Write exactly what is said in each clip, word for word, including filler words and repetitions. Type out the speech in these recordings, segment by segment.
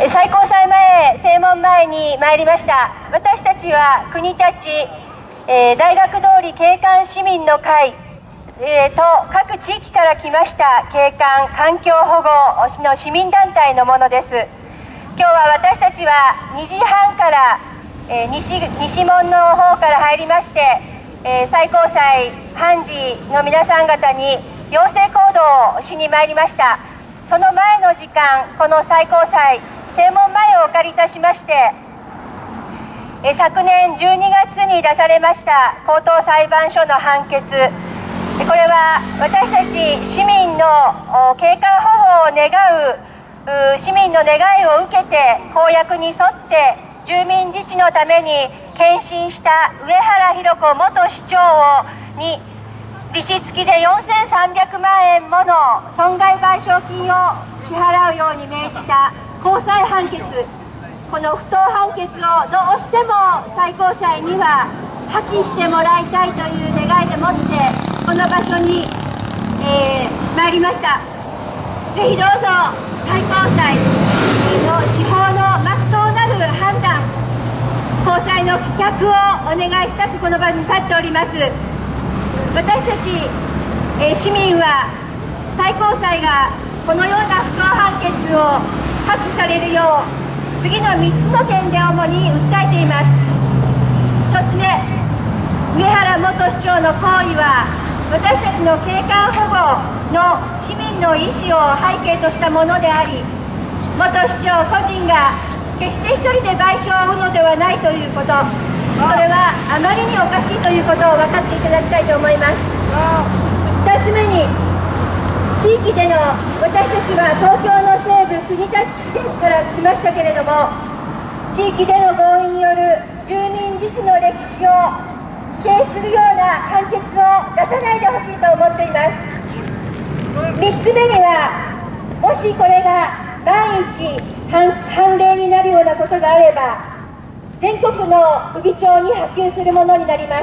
最高裁前、正門前に参りました。私たちは国立、えー、大学通り景観市民の会、えー、と各地域から来ました景観環境保護の市民団体のものです。今日は私たちはにじはんから、えー、西, 西門の方から入りまして、えー、最高裁判事の皆さん方に要請行動をしに参りました。その前の時間、この最高裁正門前をお借りいたしまして、えー、昨年じゅうにがつに出されました高等裁判所の判決、これは私たち市民の景観保護を願う市民の願いを受けて公約に沿って住民自治のために献身した上原弘子元市長に利子付きでよんせんさんびゃくまんえんもの損害賠償金を支払うように命じた高裁判決、この不当判決をどうしても最高裁には破棄してもらいたいという願いでもってこの場所に、えー、参りました。ぜひどうぞ最高裁の司法の真っ当なる判断、高裁の棄却をお願いしたくこの場に立っております。私たち、えー、市民は最高裁がこのような不当判決を破棄されるよう次のみっつの点で主に訴えています。ひとつめ、上原元市長の行為は私たちの景観保護の市民の意思を背景としたものであり、元市長個人が決して一人で賠償を負うのではないということ、それはあまりにおかしいということを分かっていただきたいと思います。ふたつめに、地域での私たちは東京の西部国立市から来ましたけれども、地域での合意による住民自治の歴史を否定するような判決を出さないでほしいと思っています。みっつめには、もしこれが万一 判, 判例になるようなことがあれば全国の首長に波及するものになります。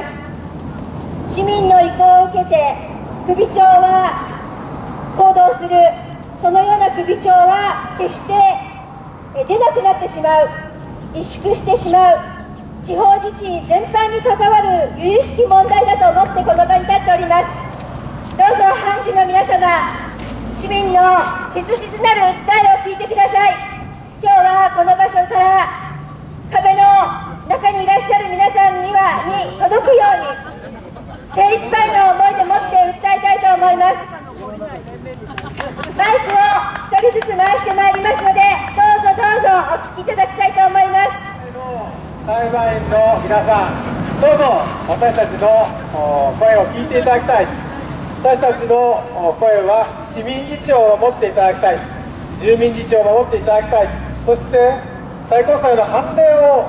市民の意向を受けて首長は行動する、そのような首長は決して出なくなってしまう、萎縮してしまう、地方自治全般に関わる由々しき問題だと思ってこの場に立っております。どうぞ判事の皆様、市民の切実なる訴えを聞いてください。今日はこの場所から壁の中にいらっしゃる皆さんにはに届くように精一杯の思いでもって訴えたいと思います。マイクを一人ずつ回してまいりますので、どうぞどうぞお聞きいただきたいと思います。 裁判員の皆さん、どうぞ私たちの声を聞いていただきたい。私たちの声は市民自治を守っていただきたい、住民自治を守っていただきたい、そして最高裁の判例を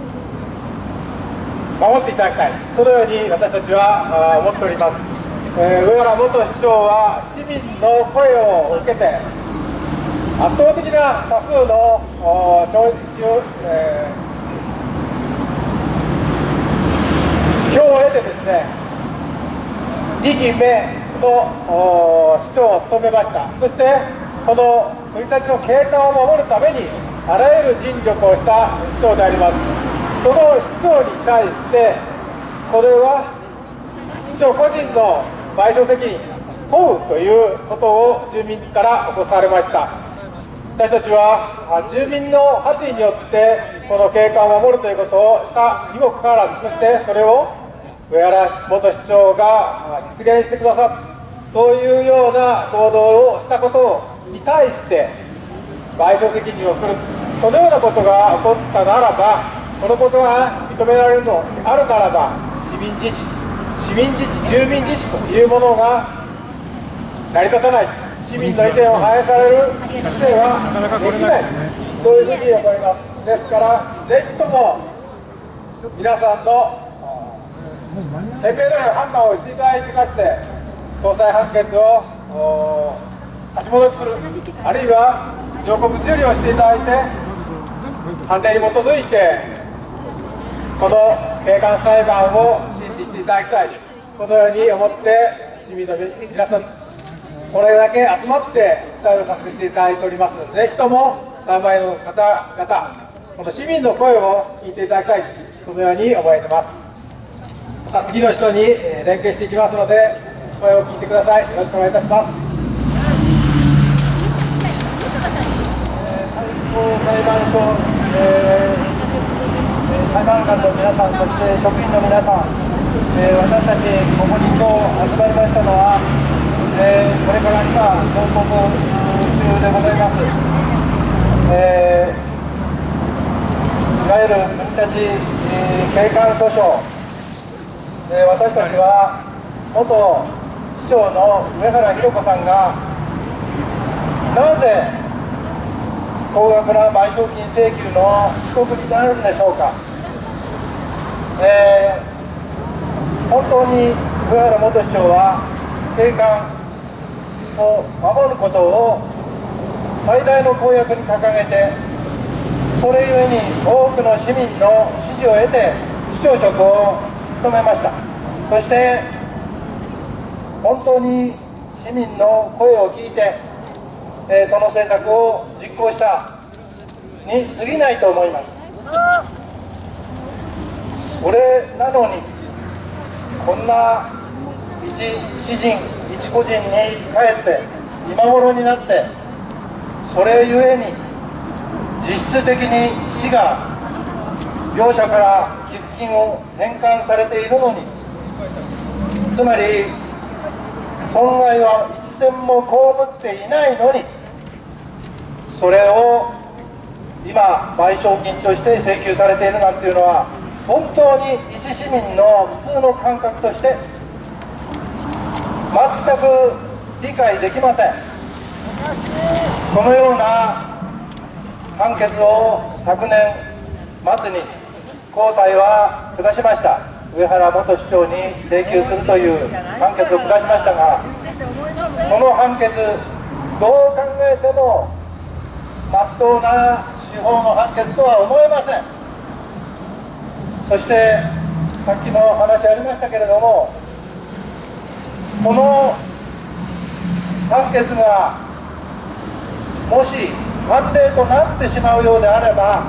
守っていただきたい、そのように私たちは思っております。えー、上原元市長は市民の声を受けて圧倒的な多数の承認を、えー、票を得てですね、にきめの市長を務めました。そしてこの国立の景観を守るためにあらゆる尽力をした市長であります。その市長に対してこれは市長個人の賠償責任問うということを住民から起こされました。私たちは住民の発意によってこの景観を守るということをしたにもかかわらず、そしてそれを上原元市長が実現してくださった、そういうような行動をしたことに対して賠償責任をする、そのようなことが起こったならば、このことが認められるのであるならば、市民自治、市民自治、住民自治というものが成り立たない、市民の意見を反映される規制はできない、そういうふうに思います。ですから、ぜひとも皆さんのテクニカル判断をしていただきまして、高裁判決を差し戻しする、あるいは上告受理をしていただいて、判例に基づいて、この景観裁判を審理していただきたい、このように思って、市民の皆さん、これだけ集まって訴えをさせていただいております。ぜひともさんばいの方々、この市民の声を聞いていただきたい、そのように思えてます。また次の人に連携していきますので、声を聞いてください。よろしくお願いいたします。 最高裁判所、えー、裁判官の皆さん、そして職員の皆さん、えー、私たちここに今日集まりましたのは、えー、これから今報告中でございます。えーいわゆる国立、えー、景観訴訟、えー、私たちは元市長の上原弘子さんがなぜ高額な賠償金請求の被告になるんでしょうか。えー、本当に上原元市長は景観を守ることを最大の公約に掲げて、それゆえに多くの市民の支持を得て市長職を務めました。そして本当に市民の声を聞いて、えー、その政策を実行したに過ぎないと思います。それなのにこんな一私人一個人にかえって今頃になって、それゆえに実質的に市が業者から寄付金を返還されているのに、つまり損害は一銭も被っていないのに、それを今賠償金として請求されているなんていうのは、本当に一市民の普通の感覚として全く理解できません。このような判決を昨年末に高裁は下しました。上原元市長に請求するという判決を下しましたが、この判決どう考えても真っ当な司法の判決とは思えません。そしてさっきも話ありましたけれども、この判決がもし判例となってしまうようであれば、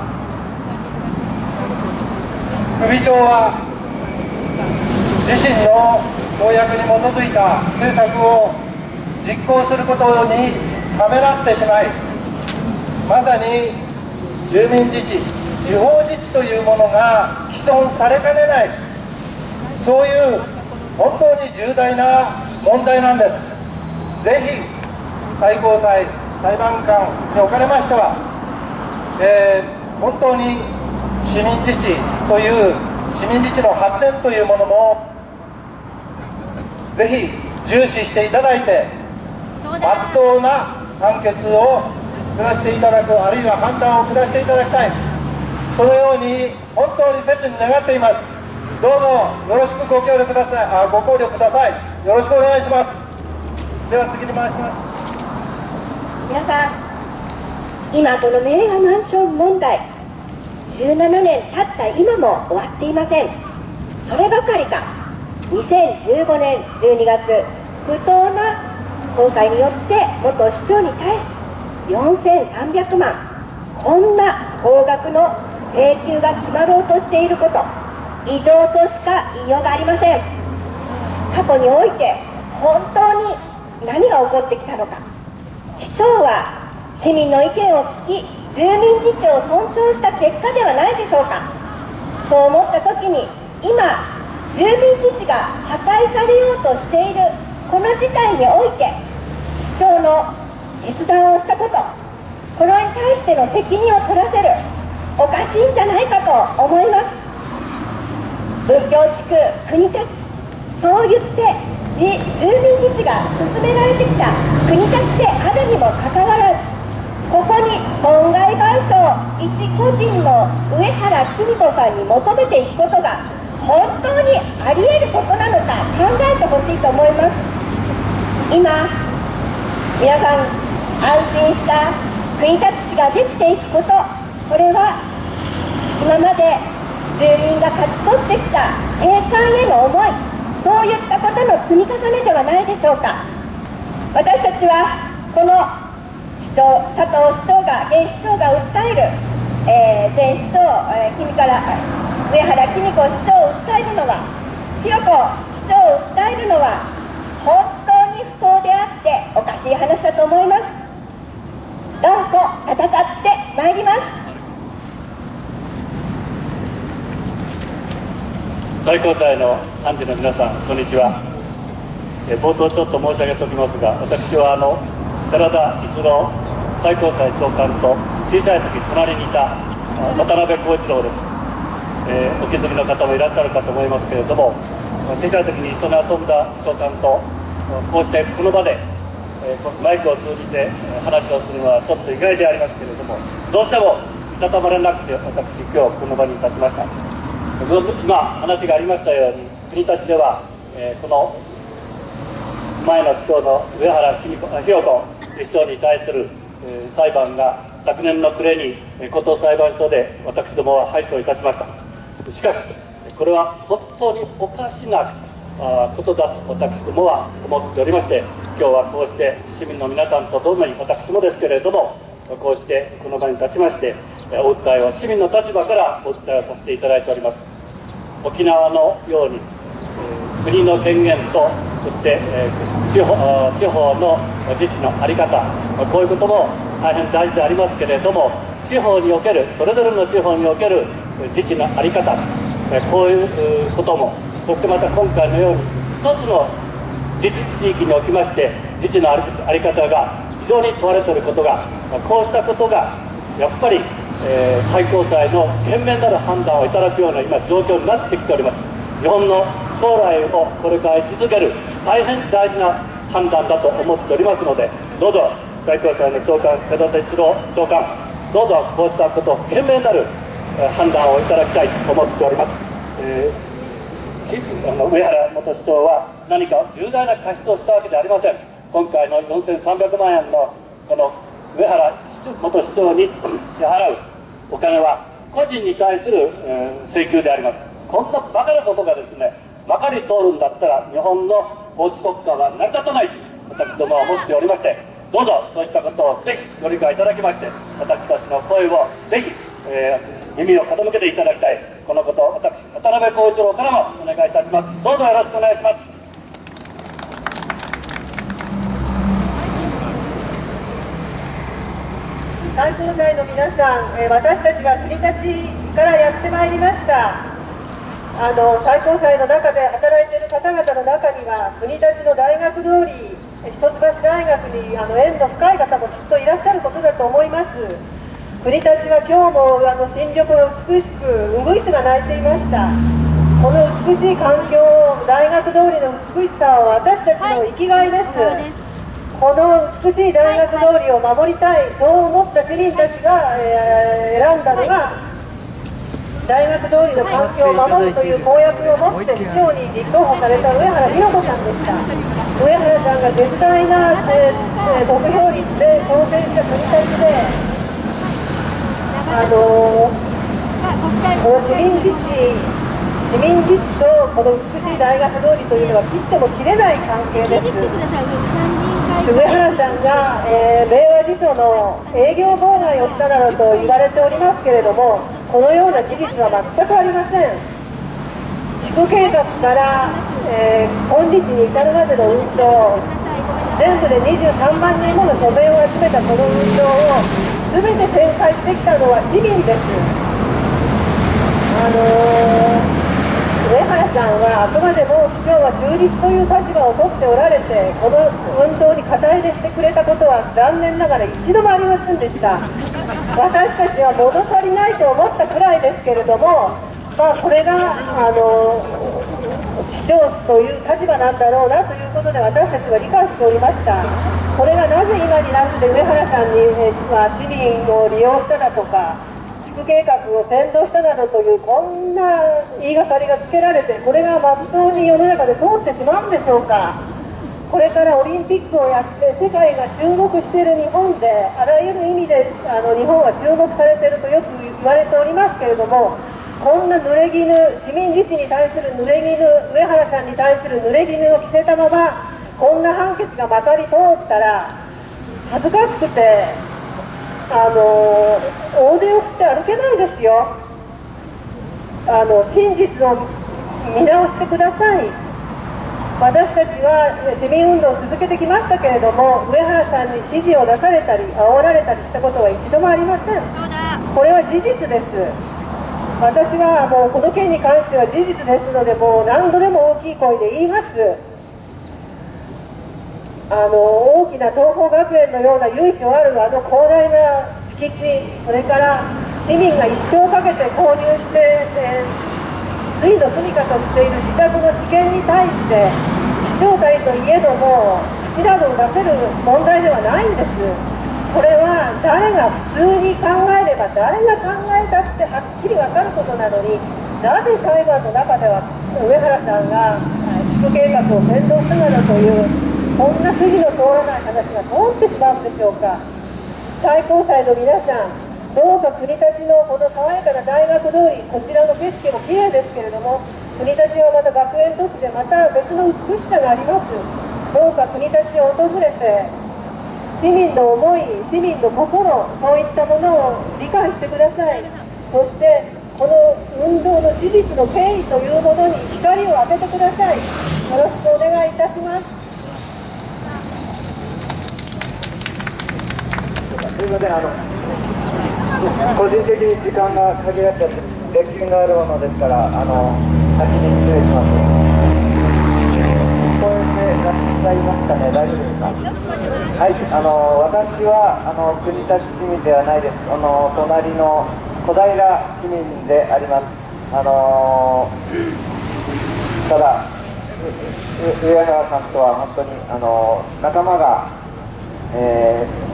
首長は自身の公約に基づいた政策を実行することにためらってしまい、まさに住民自治、地方自治というものが毀損されかねない、そういう本当に重大な問題なんです。ぜひ最高裁裁判官におかれましては、えー、本当に市民自治という市民自治の発展というものもぜひ重視していただいて、真っ当な判決を下していただく、あるいは判断を下していただきたい、そのように本当に切に願っています。どうぞよろしくご協力ください、あご考慮ください。よろしくお願いします。では次に回します。 皆さん、今この名画マンション問題、じゅうななねん経った今も終わっていません。そればかりか、にせんじゅうごねんじゅうにがつ、不当な高裁によって元市長に対しよんせんさんびゃくまん、こんな高額の請求が決まろうとしていること、異常としか言いようがありません。過去において本当に何が起こってきたのか。市長は市民の意見を聞き、住民自治を尊重した結果ではないでしょうか。そう思った時に、今住民自治が破壊されようとしているこの事態において、市長の決断をしたこと、これに対しての責任を取らせる、おかしいんじゃないかと思います。文京地区、国立、そう言って住民自治が進められてきた国立であるにもかかわらず、ここに損害賠償一個人の上原貴美子さんに求めていくことが本当にあり得ることなのか考えてほしいと思います。今皆さん安心した国立市ができていくこと、これは今まで住民が勝ち取ってきた景観への思い、そういったことの積み重ねではないでしょうか。私たちはこの市長佐藤市長が現市長が訴える、えー、前市長、えー、君から上原貴美子市長を訴えるのは、弘子市長を訴えるのは本当に不当であっておかしい話だと思います。断固戦ってまいります。 最高裁の判事の皆さん、こんにちは。え冒頭ちょっと申し上げておきますが、私はあの寺田一郎最高裁長官と小さい時隣にいた渡辺浩一郎です。えー、お気づきの方もいらっしゃるかと思いますけれども、小さい時に一緒に遊んだ長官とこうしてこの場で、えー、マイクを通じて話をするのはちょっと意外でありますけれども、どうしてもいたたまれなくて私今日この場に立ちました。今話がありましたように、国立では、えー、この前の市長の上原弘子市長に対する、えー、裁判が昨年の暮れに高等裁判所で私どもは敗訴いたしました。しかしこれは本当におかしなあことだと私どもは思っておりまして、今日はこうして市民の皆さんと共に私もですけれども、こうしてこの場に立ちましてお訴えを、市民の立場からお訴えをさせていただいております。沖縄のように、えー、国の権限とそして、えー、地方、地方の自治の在り方、こういうことも大変大事でありますけれども、地方におけるそれぞれの地方における自治の在り方、こういうことも、そしてまた今回のように一つの自治地域におきまして自治の在り方が非常に問われていることが、こうしたことがやっぱり、えー、最高裁の賢明なる判断をいただくような今状況になってきております。日本の将来をこれから続ける大変大事な判断だと思っておりますので、どうぞ最高裁の長官寺田一郎長官、どうぞこうしたこと賢明なる判断をいただきたいと思っております。えー、あの上原元市長は何か重大な過失をしたわけではありません。今回のよんせんさんびゃくまんえんのこの上原元市長に支払うお金は個人に対する、えー、請求であります。こんなバカなことがですねまかり通るんだったら日本の法治国家は成り立たないと私どもは思っておりまして、どうぞそういったことをぜひご理解いただきまして、私たちの声をぜひ、えー、耳を傾けていただきたい。このことを私渡辺浩一郎からもお願いいたします。どうぞよろしくお願いします。 最高裁の皆さん、えー、私たちは国立からやってまいりました。あの最高裁の中で働いている方々の中には、国立の大学通り一橋大学にあの縁の深い方もきっといらっしゃることだと思います。国立は今日もあの新緑が美しく、ウグイスが鳴いていました。この美しい環境、大学通りの美しさは私たちの生きがいです。はい、この美しい大学通りを守りたい、そう思った市民たちが、えー、選んだのが大学通りの環境を守るという公約を持って市長に立候補された上原弘子さんでした。上原さんが絶大な、えー、得票率で当選した国立で、あのー、この市民自治市民自治とこの美しい大学通りというのは切っても切れない関係です。上原さんが、えー、明和辞書の営業妨害をしたなどと言われておりますけれども、このような事実は全くありません。地区計画から、えー、今日に至るまでの運動、全部でにじゅうさんまんにんもの署名を集めたこの運動を全て展開してきたのは市民です。あのー上原さんはあくまでも市長は中立という立場を取っておられて、この運動に肩入れしてくれたことは残念ながら一度もありませんでした。私たちは物足りないと思ったくらいですけれども、まあ、これがあの市長という立場なんだろうなということで私たちは理解しておりました。それがなぜ今になって上原さんに、えーまあ、市民を利用しただとか地区計画を先導したなどというこんな言いがかりがつけられて、これがまっとうに世の中で通ってしまうんでしょうか。これからオリンピックをやって世界が注目している日本で、あらゆる意味であの日本は注目されているとよく言われておりますけれども、こんな濡れ衣、市民自治に対する濡れ衣、上原さんに対する濡れ衣を着せたままこんな判決がまかり通ったら、 恥ずかしくてあの大手を振って歩けないですよ。あの真実を見直してください。私たちは市民運動を続けてきましたけれども、上原さんに指示を出されたり煽られたりしたことは一度もありません。これは事実です。私はもうこの件に関しては事実ですので、もう何度でも大きい声で言います。あの大きな東邦学園のような由緒あるあの広大な敷地、それから市民が一生かけて購入して、えー、ついの住みかとしている自宅の地権に対して市長代といえども口などを出せる問題ではないんです。これは誰が普通に考えれば、誰が考えたってはっきり分かることなのに、なぜ裁判の中では上原さんが地区計画を先導したなどというこんな筋の通らない話が通ってしまうんでしょうか。最高裁の皆さん、どうか国立のこの爽やかな大学通り、こちらの景色も綺麗ですけれども、国立はまた学園都市でまた別の美しさがあります。どうか国立を訪れて市民の思い、市民の心、そういったものを理解してください。そしてこの運動の事実の経緯というものに光を当ててください。よろしくお願いいたします。 すみません、あの個人的に時間が限られて別件があるものですから、あの先に失礼します。聞こえてらっしゃいますかね、大丈夫ですか。はい、あの私はあの国立市民ではないです。あの隣の小平市民であります。あのただ上原さんとは本当にあの仲間が、えー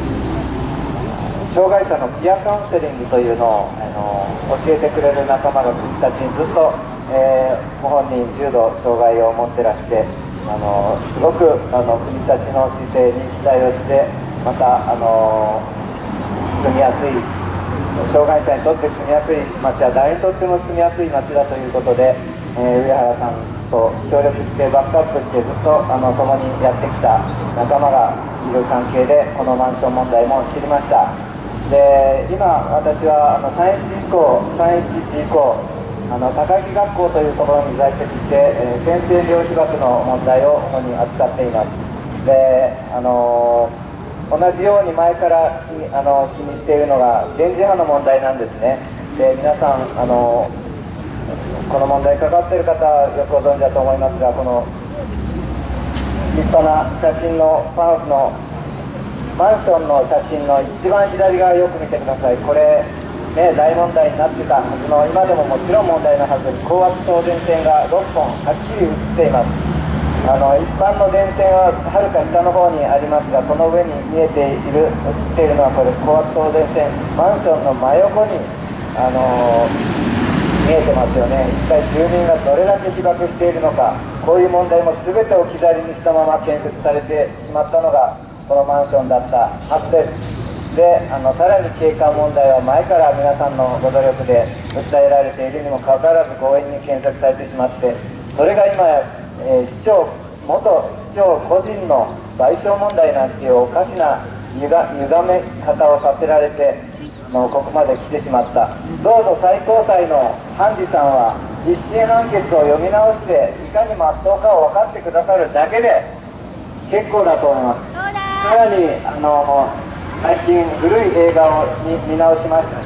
障害者のピアカウンセリングというのをあの教えてくれる仲間が国立にずっと、えー、ご本人重度障害を持ってらしてあのすごくあの国立の姿勢に期待をしてまたあの住みやすい障害者にとって住みやすい街は誰にとっても住みやすい街だということで、えー、上原さんと協力してバックアップしてずっとあの共にやってきた仲間がいる関係でこのマンション問題も知りました。で今私はあのさんじゅういち以降さんじゅういち以降あの高木学校というところに在籍して、えー、県政寮被爆の問題を主に扱っています。であの同じように前から気あの気にしているのが電磁波の問題なんですね。で皆さんあのこの問題にかかっている方はよくご存知だと思いますが、この立派な写真のパンフのマンションの写真の一番左側よく見てください。これ、ね、大問題になってたはずの、今でももちろん問題のはずに高圧送電線がろっぽんはっきり写っています。あの一般の電線ははるか下の方にありますが、その上に見えている写っているのはこれ高圧送電線、マンションの真横に、あのー、見えてますよね。一体住民がどれだけ被爆しているのか、こういう問題も全てを置き去りにしたまま建設されてしまったのがこのマンションだったはずです。であのさらに景観問題は前から皆さんのご努力で訴えられているにもかかわらず強引に検索されてしまって、それが今や、えー、市長元市長個人の賠償問題なんていうおかしなゆが歪め方をさせられてもうここまで来てしまった。どうぞ最高裁の判事さんは一審判決を読み直していかに真っ当かを分かってくださるだけで結構だと思います。さらにあの最近古い映画を 見, 見直しました。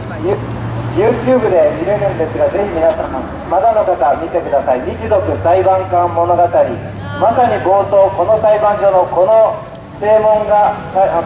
YouTube で見れるんですが、ぜひ皆さんまだの方は見てください。日独裁判官物語、まさに冒頭この裁判所のこの正門があ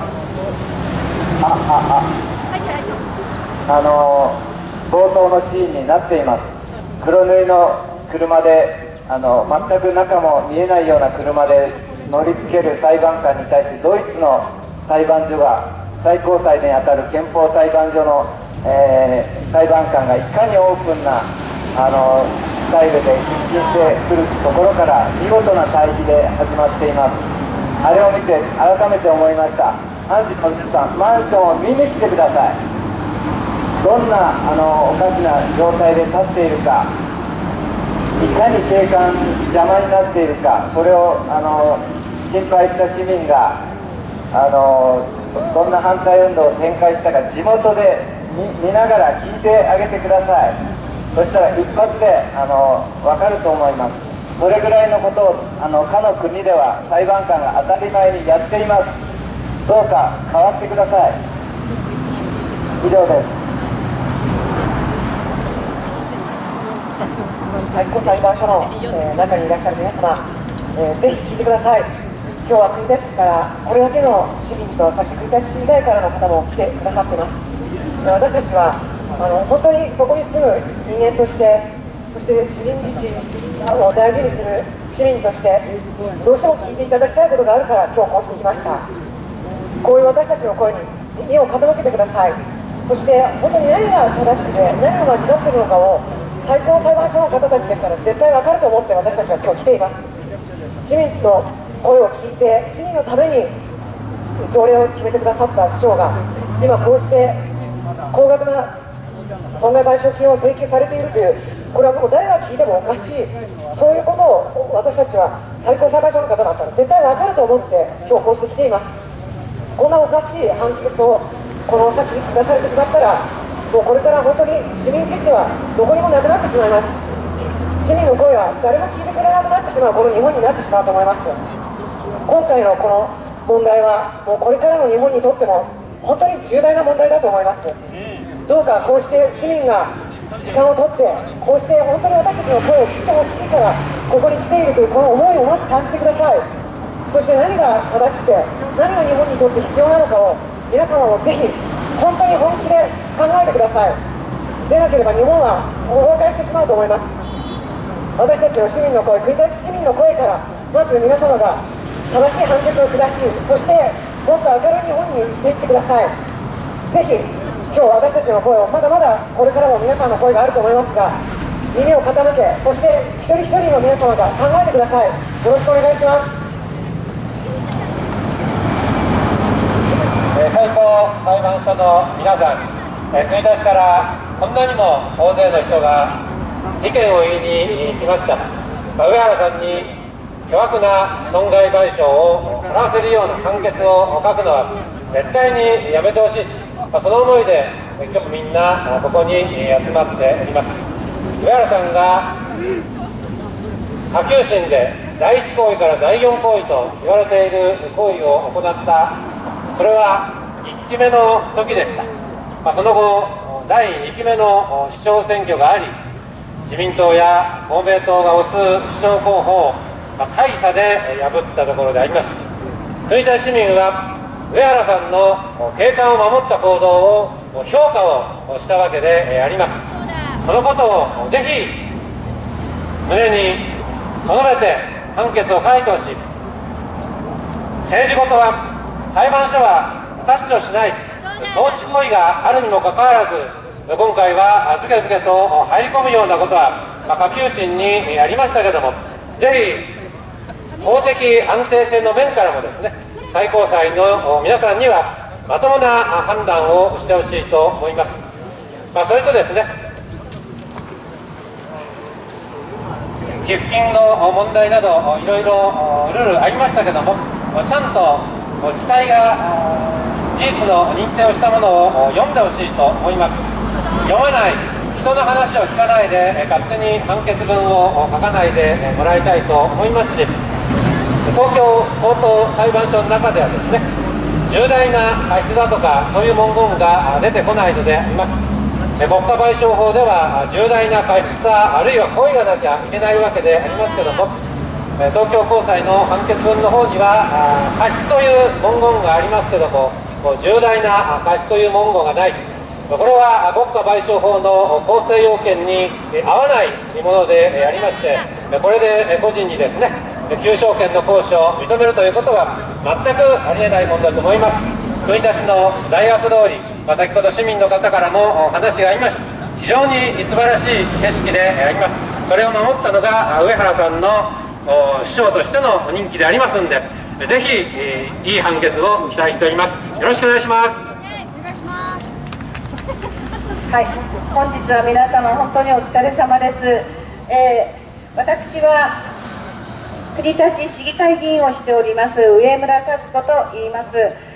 あああの冒頭のシーンになっています。黒塗りの車であの全く中も見えないような車で乗りつける裁判官に対してドイツの裁判所が最高裁にあたる憲法裁判所の、えー、裁判官がいかにオープンなあのスタイルで出勤してくるところから見事な対比で始まっています。あれを見て改めて思いました。判事の皆さん、マンションを見に来てください。どんなあのおかしな状態で立っているか、いかに景観邪魔になっているか、それをあの心配した市民があのどんな反対運動を展開したか地元で 見, 見ながら聞いてあげてください。そしたら一発であの分かると思います。それぐらいのことをあの他の国では裁判官が当たり前にやっています。どうか変わってください。以上です。 最高裁判所の、えー、中にいらっしゃる皆様、えー、ぜひ聞いてください。今日は国立市からこれだけの市民と、そして国立市以外からの方も来てくださっています。私たちはあの本当にそこに住む人間として、そして市民自治を大事にする市民として、どうしても聞いていただきたいことがあるから今日こうしてきました。こういう私たちの声に耳を傾けてください。そして本当に何が正しくて何が間違っているのかを最高裁判所の方たちでしたら絶対分かると思って私たちは今日来ています。市民の声を聞いて市民のために条例を決めてくださった市長が今こうして高額な損害賠償金を請求されているという、これはもう誰が聞いてもおかしい、そういうことを私たちは最高裁判所の方だったら絶対分かると思って今日こうして来ています。こんなおかしい判決をこの先出されてしまったら、もうこれから本当に市民自治はどこにもなくなってしまいます。市民の声は誰も聞いてくれなくなってしまうこの日本になってしまうと思います。今回のこの問題はもうこれからの日本にとっても本当に重大な問題だと思います。どうかこうして市民が時間を取ってこうして本当に私たちの声を聞いてほしいからここに来ているというこの思いをまず感じてください。そして何が正しくて何が日本にとって必要なのかを皆様もぜひ本当に本気で考えてください。でなければ日本は崩壊してしまうと思います。私たちの市民の声、国立市民の声からまず皆様が正しい判決を下し、そしてもっと明るい日本にしていってください。ぜひ今日私たちの声をまだまだこれからも皆さんの声があると思いますが、耳を傾け、そして一人一人の皆様が考えてください。よろしくお願いします。 えー、最高裁判所の皆さん、えー、国立からこんなにも大勢の人が意見を言いに来ました。まあ、上原さんに巨額な損害賠償を払わせるような判決を書くのは絶対にやめてほしい、まあ、その思いで今日みんなここに集まっております。上原さんが下級審でだいいち行為からだいよん行為と言われている行為を行った、それはいっきめの時でした。まあ、その後だいにきめの市長選挙があり、自民党や公明党が推す市長候補を大差で破ったところでありました。国立市民は上原さんの景観を守った行動を評価をしたわけであります。そのことをぜひ胸に留めて判決を書いてほしい。政治事は裁判所はタッチをしない統治行為があるにもかかわらず、今回はずけずけと入り込むようなことは、まあ、下級審にありましたけれども、ぜひ法的安定性の面からもですね、最高裁の皆さんにはまともな判断をしてほしいと思います。まあ、それとですね、寄付金の問題などいろいろルールありましたけども、ちゃんと地裁が事実の認定をしたものを読んでほしいと思います。読まない、人の話を聞かないで勝手に判決文を書かないでもらいたいと思いますし、東京高等裁判所の中ではですね、重大な過失だとかそういう文言が出てこないのであります。国家賠償法では重大な過失かあるいは故意がなきゃいけないわけでありますけども、東京高裁の判決文の方には過失という文言がありますけども、重大な過失という文言がない。これは国家賠償法の構成要件に合わないものでありまして、これで個人にですね、求償権の行使を認めるということは全くありえないものだと思います。国立市の大学通り、まあ、先ほど市民の方からも話がありました。非常に素晴らしい景色であります。それを守ったのが上原さんの市長としての任期でありますので、ぜひ、えー、いい判決を期待しております。よろしくお願いします。 お願いします。 はい、本日は皆様本当にお疲れ様です。えー、私は国立市議会議員をしております上村和子と言います。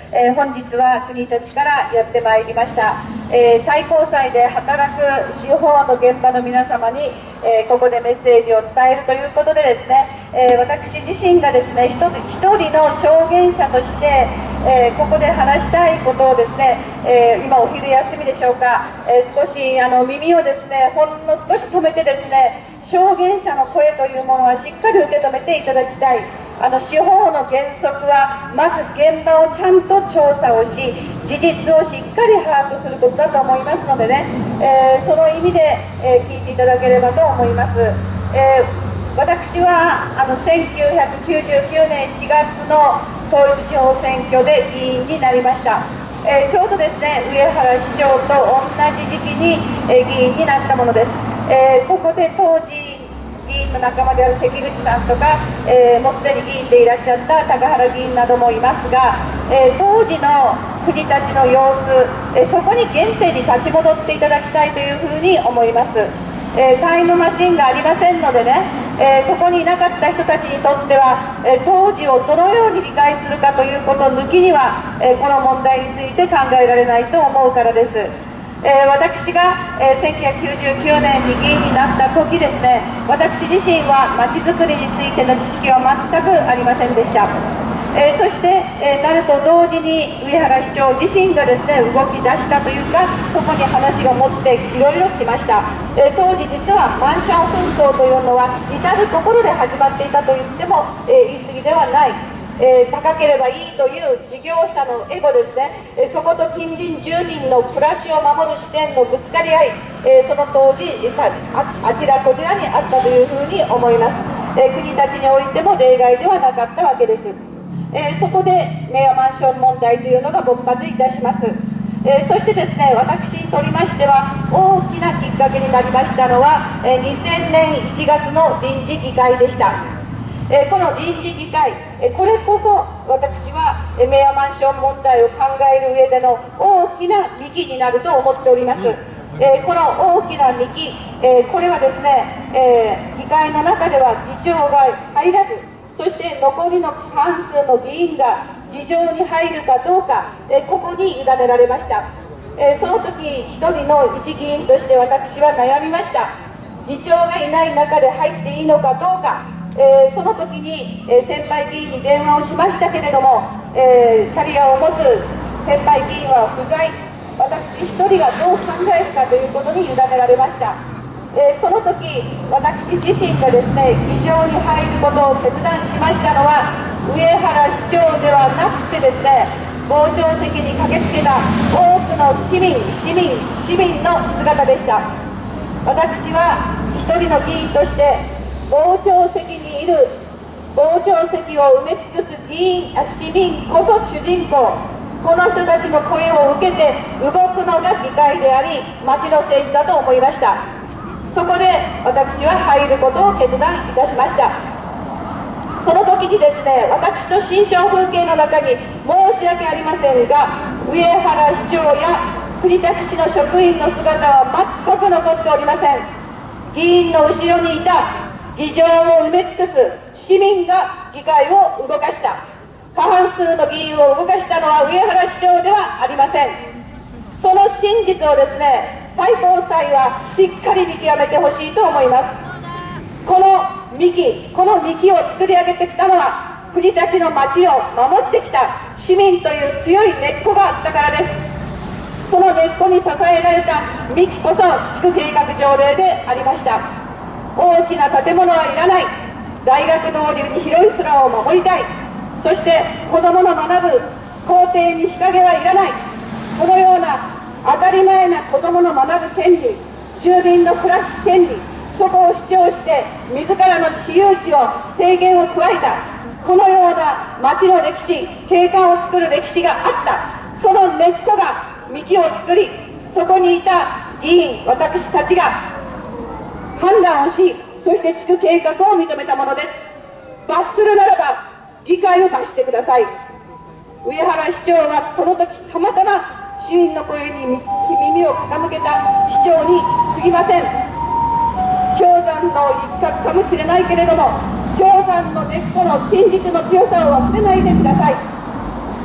えー、本日は国立からやってまいりました、えー、最高裁で働く司法の現場の皆様に、えー、ここでメッセージを伝えるということでですね、えー、私自身がですね、一人の証言者として、えー、ここで話したいことをですね、えー、今お昼休みでしょうか、えー、少しあの耳をですね、ほんの少し止めてですね、証言者の声というものはしっかり受け止めていただきたい。あの司法の原則はまず現場をちゃんと調査をし、事実をしっかり把握することだと思いますのでね、えー、その意味で、えー、聞いていただければと思います。えー、私はあのせんきゅうひゃくきゅうじゅうきゅうねんしがつの統一地方選挙で議員になりました。えー、ちょうどですね、上原市長と同じ時期に、えー、議員になったものです。えー、ここで当時議員の仲間である関口さんとか、えー、もうすでに議員でいらっしゃった高原議員などもいますが、えー、当時の国立の様子、えー、そこに原点に立ち戻っていただきたいというふうに思います。えー、タイムマシンがありませんのでね、えー、そこにいなかった人たちにとっては、えー、当時をどのように理解するかということ抜きには、えー、この問題について考えられないと思うからです。えー、私が、えー、せんきゅうひゃくきゅうじゅうきゅうねんに議員になった時ですね、私自身はまちづくりについての知識は全くありませんでした。えー、そして、えー、なると同時に上原市長自身がですね動き出したというか、そこに話が持っていろいろ来ました。えー、当時実はマンション紛争というのは至る所で始まっていたと言っても、えー、言い過ぎではない。えー、高ければいいという事業者のエゴですね、えー、そこと近隣住民の暮らしを守る視点のぶつかり合い、えー、その当時あ、あちらこちらにあったというふうに思います。えー、国立においても例外ではなかったわけです。えー、そこで名誉マンション問題というのが勃発いたします。えー、そしてですね、私にとりましては大きなきっかけになりましたのは、えー、にせんねんいちがつの臨時議会でした。えー、この臨時議会、えー、これこそ私は、えー、名誉マンション問題を考える上での大きな幹になると思っております。えー、この大きな幹、えー、これはですね、えー、議会の中では議長が入らず、そして残りの半数の議員が議場に入るかどうか、えー、ここに委ねられました。えー、その時一人の一議員として私は悩みました。議長がいない中で入っていいのかどうか。えー、その時に、えー、先輩議員に電話をしましたけれども、えー、キャリアを持つ先輩議員は不在、私一人がどう考えるかということに委ねられました。えー、その時私自身がですね議場に入ることを決断しましたのは、上原市長ではなくてですね、傍聴席に駆けつけた多くの市民市民市民の姿でした。私は一人の議員として傍聴席にいる傍聴席を埋め尽くす議員市民こそ主人公、この人たちの声を受けて動くのが議会であり町の政治だと思いました。そこで私は入ることを決断いたしました。その時にですね、私と新庄風景の中に申し訳ありませんが、上原市長や国立市の職員の姿は全く残っておりません。議員の後ろにいた議場を埋め尽くす市民が議会を動かした。過半数の議員を動かしたのは上原市長ではありません。その真実をですね、最高裁はしっかり見極めてほしいと思います。この幹、この幹を作り上げてきたのは、国立の町を守ってきた市民という強い根っこがあったからです。その根っこに支えられた幹こそ地区計画条例でありました。大きな建物はいらない、大学通りに広い空を守りたい、そして子どもの学ぶ校庭に日陰はいらない、このような当たり前な子どもの学ぶ権利、住民の暮らす権利、そこを主張して自らの私有地を制限を加えた、このような町の歴史、景観を作る歴史があった。その根っこが幹を作り、そこにいた議員、私たちが判断をし、そして地区計画を認めたものです。罰するならば議会を罰してください。上原市長はこの時たまたま市民の声に耳を傾けた市長に過ぎません。氷山の一角かもしれないけれども、氷山の根っこの真実の強さを忘れないでください。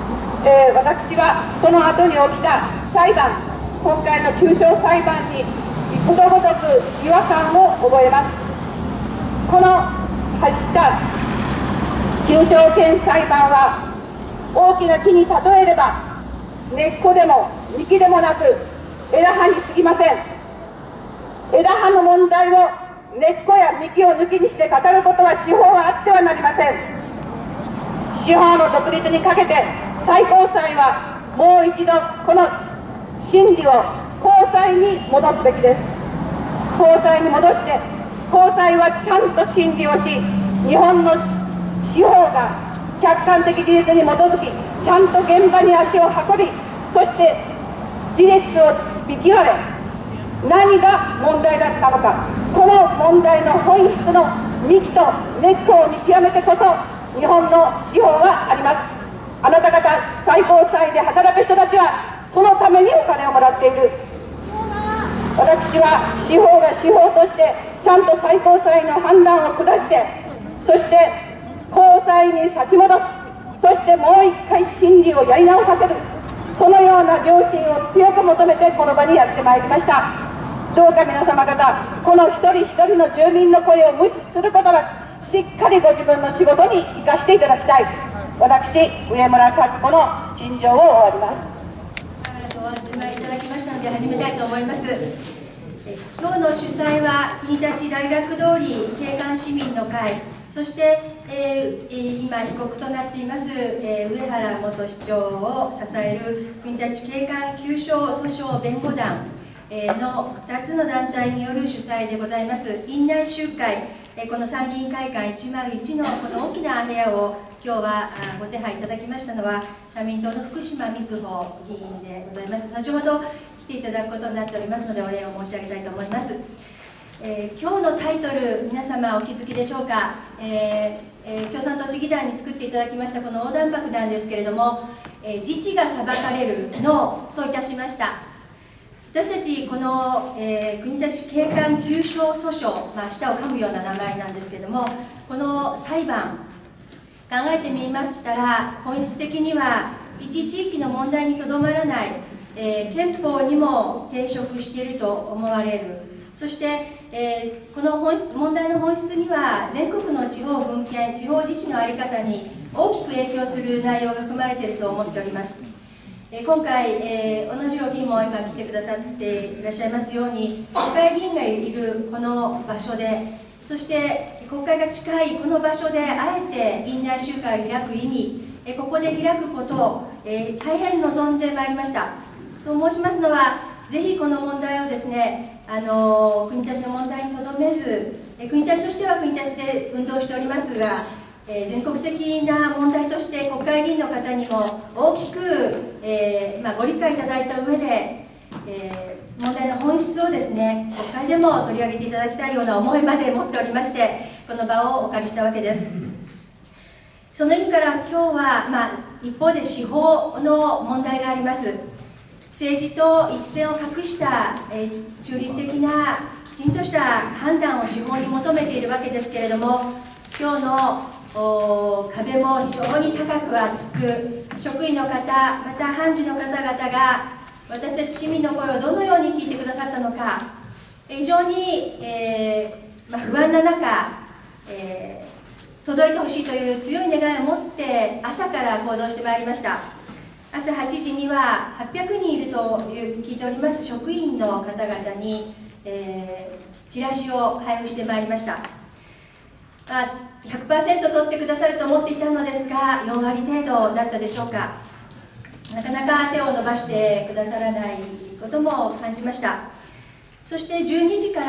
えー、私はその後に起きた裁判、今回の求償裁判にことごとく違和感を覚えます。この発した求償権裁判は大きな木に例えれば根っこでも幹でもなく枝葉に過ぎません。枝葉の問題を根っこや幹を抜きにして語ることは司法はあってはなりません。司法の独立にかけて最高裁はもう一度この審理を高裁に戻すべきです。高裁に戻して高裁はちゃんと審理をし、日本の司法が客観的事実に基づきちゃんと現場に足を運び、そして事実を見極め何が問題だったのか、この問題の本質の幹と根っこを見極めてこそ日本の司法はあります。あなた方最高裁で働く人たちはそのためにお金をもらっている。私は司法が司法としてちゃんと最高裁の判断を下して、そして高裁に差し戻す、そしてもう一回審理をやり直させる、そのような良心を強く求めてこの場にやってまいりました。どうか皆様方、この一人一人の住民の声を無視することなく、しっかりご自分の仕事に生かしていただきたい。私、上村和子の陳情を終わります。 お集まりいただきましたので始めたいと思います。今日の主催は国立大学通り景観市民の会、そして、えー、今被告となっています、えー、上原元市長を支える国立景観求償訴訟弁護団のふたつの団体による主催でございます院内集会、この参議院会館いちまるいちのこの大きな部屋を今日はご手配いただきましたのは社民党の福島みずほ議員でございます。後ほど来ていただくことになっておりますのでお礼を申し上げたいと思います。えー、今日のタイトル、皆様お気づきでしょうか。えーえー、共産党市議団に作っていただきましたこの横断幕なんですけれども、えー、自治が裁かれるのといたしました。私たちこの、えー、国立景観求償訴訟、まあ、舌を噛むような名前なんですけれども、この裁判考えてみましたら、本質的には一地域の問題にとどまらない、えー、憲法にも抵触していると思われる。そして、えー、この本質問題の本質には全国の地方分権、地方自治の在り方に大きく影響する内容が含まれていると思っております。えー、今回、えー、小野次郎議員も今来てくださっていらっしゃいますように、国会議員がいるこの場所で、そして国会が近いこの場所であえて院内集会を開く意味、えー、ここで開くことを、えー、大変望んでまいりました。と申しますのは、ぜひこの問題をですね、あの国立の問題にとどめず、え国立としては国立で運動しておりますが、えー、全国的な問題として国会議員の方にも大きく、えーまあ、ご理解いただいた上で、えー、問題の本質をですね国会でも取り上げていただきたいような思いまで持っておりまして、この場をお借りしたわけです。その意味から今日は、まあ、一方で司法の問題があります。政治と一線を画した、えー、中立的なきちんとした判断を司法に求めているわけですけれども、今日の壁も非常に高く厚く、職員の方、また判事の方々が私たち市民の声をどのように聞いてくださったのか、非常に、えーまあ、不安な中、えー、届いてほしいという強い願いを持って朝から行動してまいりました。朝はちじにははっぴゃくにんいると聞いております職員の方々に、えー、チラシを配布してまいりました。まあ、ひゃくパーセント 取ってくださると思っていたのですが、よんわり程度だったでしょうか。なかなか手を伸ばしてくださらないことも感じました。そしてじゅうにじから、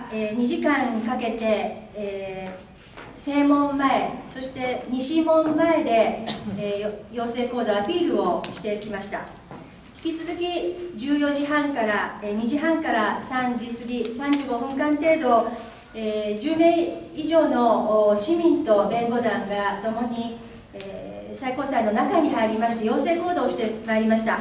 えー、にじかんにかけて、えー正門前、そして西門前で、えー、要請行動アピールをしてきました。引き続きじゅうよじはんから、えー、にじはんからさんじ過ぎさんじゅうごふんかん程度、えー、じゅうめい以上の市民と弁護団がともに、えー、最高裁の中に入りまして要請行動をしてまいりました。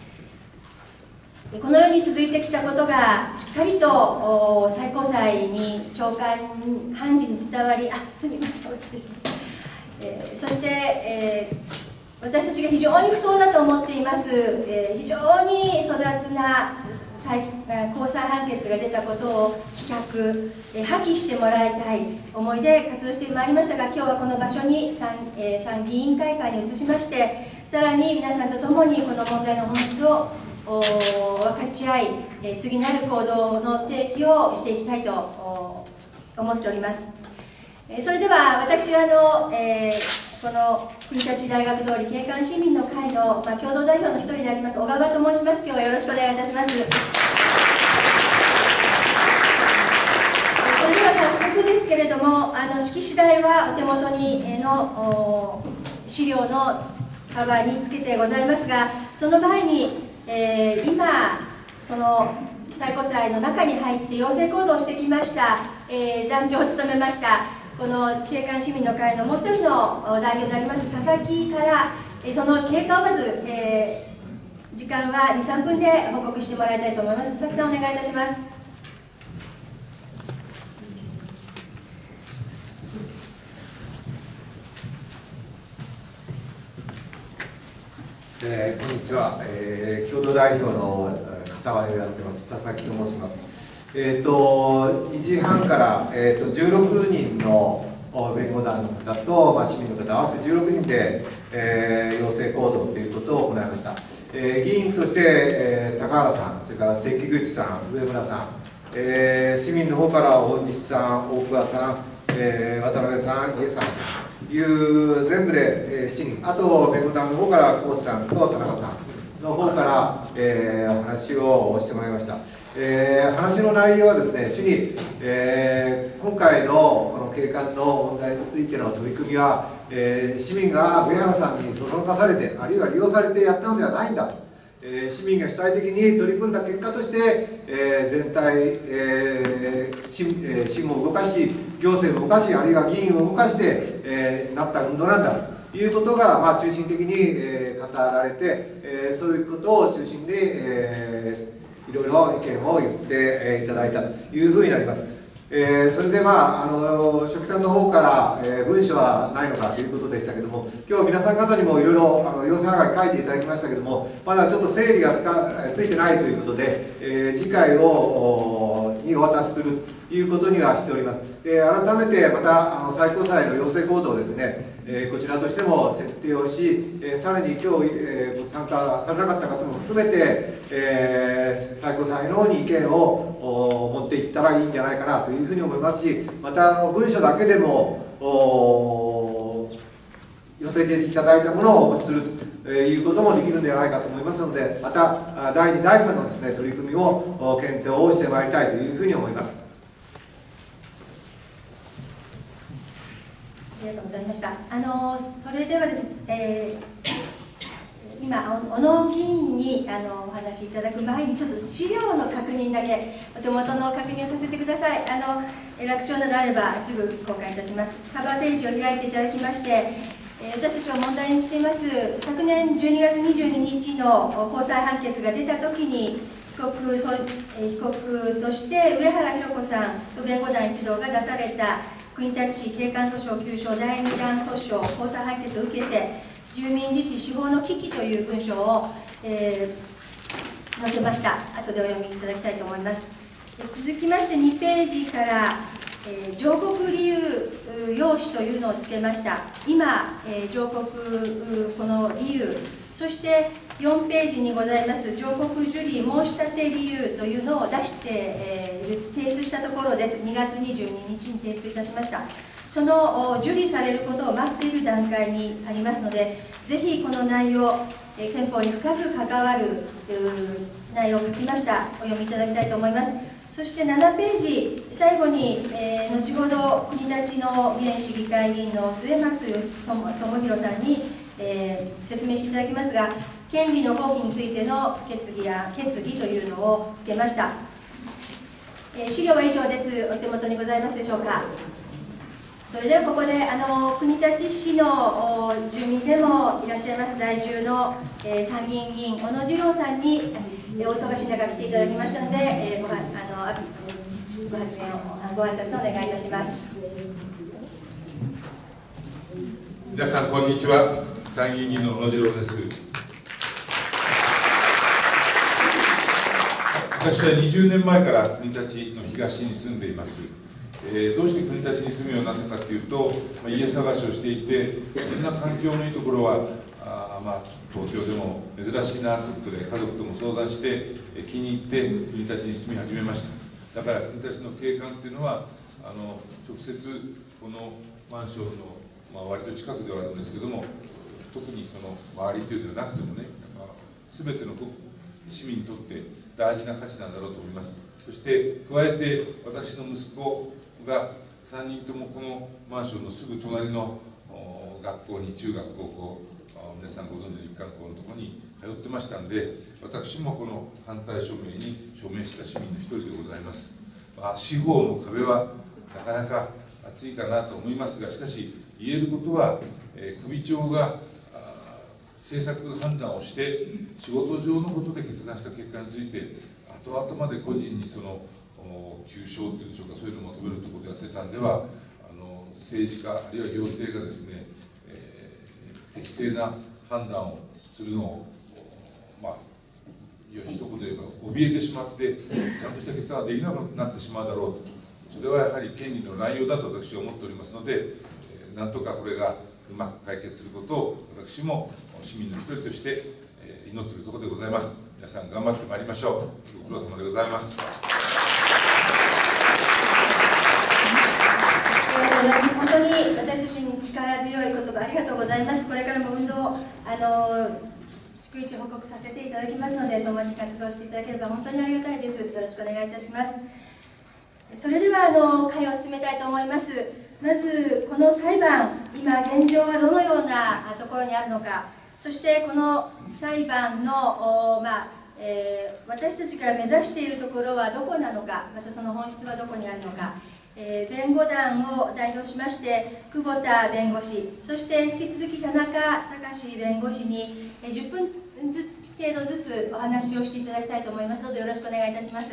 このように続いてきたことがしっかりと最高裁に長官判事に伝わり、あ、すみません、落ちてしまった、えー、そして、え私たちが非常に不当だと思っています、えー、非常に粗雑な高裁判決が出たことを棄却、えー、破棄してもらいたい思いで活動してまいりましたが、今日はこの場所に 参,、えー、参議院会館に移しまして、さらに皆さんと共にこの問題の本質を分かち合い、えー、次なる行動の提起をしていきたいと思っております。えー、それでは私はあの、えーこの国立大学通り景観市民の会の、まあ、共同代表の一人であります小川と申します。今日はよろしくお願いいたします。それでは早速ですけれども、あの式次第はお手元にの資料のカバーにつけてございますが、その前に、えー、今その最高裁の中に入って要請行動をしてきました、えー、団長を務めましたこの景観市民の会のもう一人の代表であります佐々木から、その経過をまず、えー、時間はに、さんぷんで報告してもらいたいと思います。佐々木さん、お願いいたします。 えー、こんにちは、えー、共同代表の片割れをやってます佐々木と申します。えー、とにじはんから、えー、とじゅうろくにんの弁護団の方と、まあ、市民の方合わせてじゅうろくにんで、えー、要請行動ということを行いました。えー、議員として、えー、高原さん、それから関口さん、上村さん、えー、市民の方から大西さん、大桑さん、えー、渡辺さん、家さんという全部で、えー、しちにん、あと弁護団の方から高須さんと田中さんの方から、えー、お話をしてもらいました。えー、話の内容はですね、主に、えー、今回のこの景観の問題についての取り組みは、えー、市民が上原さんにそそのかされて、あるいは利用されてやったのではないんだと、えー、市民が主体的に取り組んだ結果として、えー、全体、えー 市, えー、市も動かし、行政も動かし、あるいは議員を動かして、えー、なった運動なんだということが、まあ、中心的に、えー、語られて、えー、そういうことを中心に、えーいろいろ意見を言っていただいたというふうになります。えー、それで、まあ、あの書記さんの方から、えー、文書はないのかということでしたけども、今日皆さん方にもいろいろあの要請はがき書いていただきましたけども、まだちょっと整理がつかついてないということで、えー、次回をにお渡しするということにはしております。えー、改めてまたあの最高裁の要請行動をですね、えー、こちらとしても設定をし、えー、さらに今日、えー、参加されなかった方も含めて、えー、最高裁の方に意見を持っていったらいいんじゃないかなというふうに思いますし、またあの文書だけでも寄せていただいたものをお持ちするということもできるのではないかと思いますので、まただいに、だいさんのですね、取り組みを検討をしてまいりたいというふうに思います。 ありがとうございました。あのそれではですね、えー、今小野議員にあのお話しいただく前にちょっと資料の確認だけお手元の確認をさせてください。あの楽勝などあればすぐ公開いたします。カバーページを開いていただきまして、えー、私たちが問題にしています昨年じゅうにがつにじゅうににちの高裁判決が出た時に被告、そ被告として上原弘子さんと弁護団一同が出された国立市景観訴訟急所だいにだん訴訟高裁判決を受けて住民自治司法の危機という文章を、えー、載せました。後でお読みいただきたいと思います。続きましてにページから、えー、上告理由要旨というのをつけました。今、えー、上告この理由、そしてよんページにございます上告受理申し立て理由というのを出して、えー、提出したところです。にがつにじゅうににちに提出いたしました。その受理されることを待っている段階にありますので、ぜひこの内容、えー、憲法に深く関わる内容を書きました。お読みいただきたいと思います。そしてななページ、最後に、えー、後ほど国立の原市議会議員の末松智弘さんに、えー、説明していただきますが、権利の放棄についての決議や決議というのをつけました。えー、資料は以上です。お手元にございますでしょうか。それではここであの国立市の住民でもいらっしゃいます在住の、えー、参議院議員小野次郎さんに、えー、お忙しい中来ていただきましたので、えー、ご, はあのご発言をご挨拶をお願いいたします。 皆さんこんにちは。 参議院議員の小野次郎です。私はにじゅうねんまえから国立の東に住んでいます。えー、どうして国立に住むようになったかというと、まあ、家探しをしていて、そんな環境のいいところは、あまあ、東京でも珍しいなということで、家族とも相談して、えー、気に入って国立に住み始めました。だから国立の景観というのは、あの直接このマンションの、まあ、割と近くではあるんですけども、特にその周りというのではなくてもね、まあ、全ての市民にとって大事な価値なんだろうと思います。そして加えて私の息子がさんにんともこのマンションのすぐ隣の学校に、中学高校、皆さんご存知の一貫校のところに通ってましたんで、私もこの反対署名に署名した市民の一人でございます。まあ、司法の壁はなかなか厚いかなと思いますが、しかし言えることは、えー、首長が政策判断をして仕事上のことで決断した結果について後々まで個人にその求償というんでしょうか、そういうのを求めるところでやってたんでは、あの政治家あるいは行政がですね、えー、適正な判断をするのを、まあ一言で言えば怯えてしまってちゃんとした決断ができなくなってしまうだろうと。それはやはり権利の乱用だと私は思っておりますので、えー、なんとかこれがうまく解決することを私も市民の一人として、えー、祈っているところでございます。皆さん頑張ってまいりましょう。ご苦労様でございます。 ありがとうございます。本当に私たちに力強い言葉ありがとうございます。これからも運動あの逐一報告させていただきますので、共に活動していただければ本当にありがたいです。よろしくお願いいたします。それではあの会を進めたいと思います。まずこの裁判、今現状はどのようなところにあるのか、そしてこの裁判の、まあえー、私たちが目指しているところはどこなのか、またその本質はどこにあるのか、えー、弁護団を代表しまして久保田弁護士、そして引き続き田中隆弁護士にじゅっぷんずつ程度ずつお話をしていただきたいと思います。どうぞよろしくお願いいたします。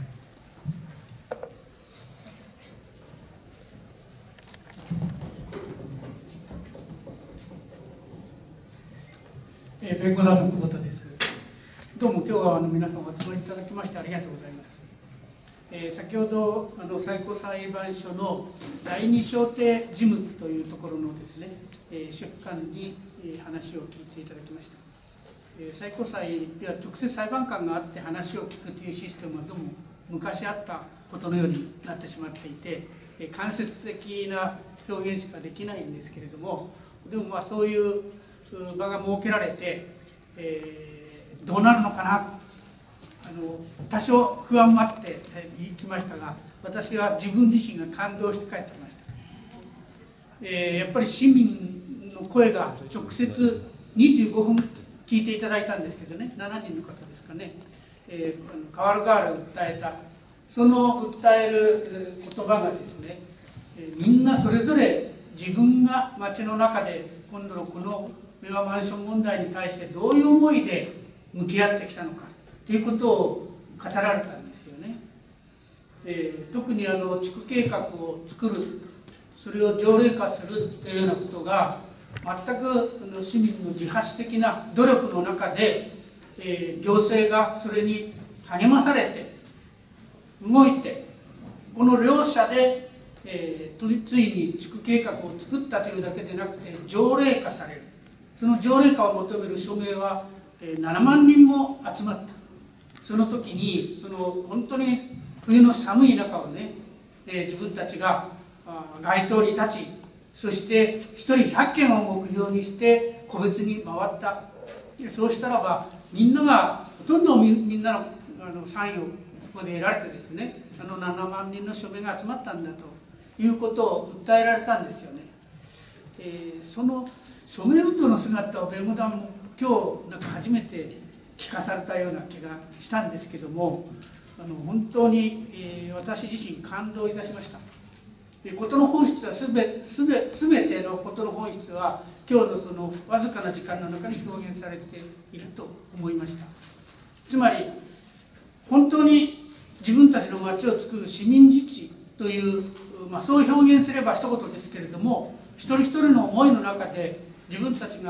弁護団の久保田です。どうも今日はあの皆さんお集まりいただきましてありがとうございます。えー、先ほどあの最高裁判所のだいに小定事務というところのですね、えー、書記官に、えー、話を聞いていただきました。えー、最高裁では直接裁判官があって話を聞くというシステムはどうも昔あったことのようになってしまっていて、えー、間接的な表現しかできないんですけれども、でもまあそういう場が設けられて、えー、どうなるのかな、あの多少不安もあって行きましたが、私は自分自身が感動して帰ってきました。えー、やっぱり市民の声が直接にじゅうごふん聞いていただいたんですけどね、しちにんの方ですかね、えー、代わる代わる訴えた、その訴える言葉がですね、えー、みんなそれぞれ自分が街の中で今度のこのメガマンション問題に対してどういう思いで向き合ってきたのかということを語られたんですよね。えー、特にあの地区計画を作る、それを条例化するというようなことが全く市民の自発的な努力の中で、えー、行政がそれに励まされて動いて、この両者で、えー、ついに地区計画を作ったというだけでなくて条例化される。その条例化を求める署名はななまんにんも集まった。その時にその本当に冬の寒い中をね、えー、自分たちが街頭に立ち、そしてひとりひゃっけんを目標にして個別に回った。そうしたらばみんながほとんどみんなのあのサインをそこで得られてですね、あのななまんにんの署名が集まったんだということを訴えられたんですよね。えー、その署名運動の姿を弁護団も今日なんか初めて聞かされたような気がしたんですけども、あの本当に、えー、私自身感動いたしました。事の本質はすべすべすべての事の本質は今日のそのわずかな時間の中に表現されていると思いました。つまり本当に自分たちの町を作る市民自治という、まあ、そう表現すれば一言ですけれども、一人一人の思いの中で自分たちが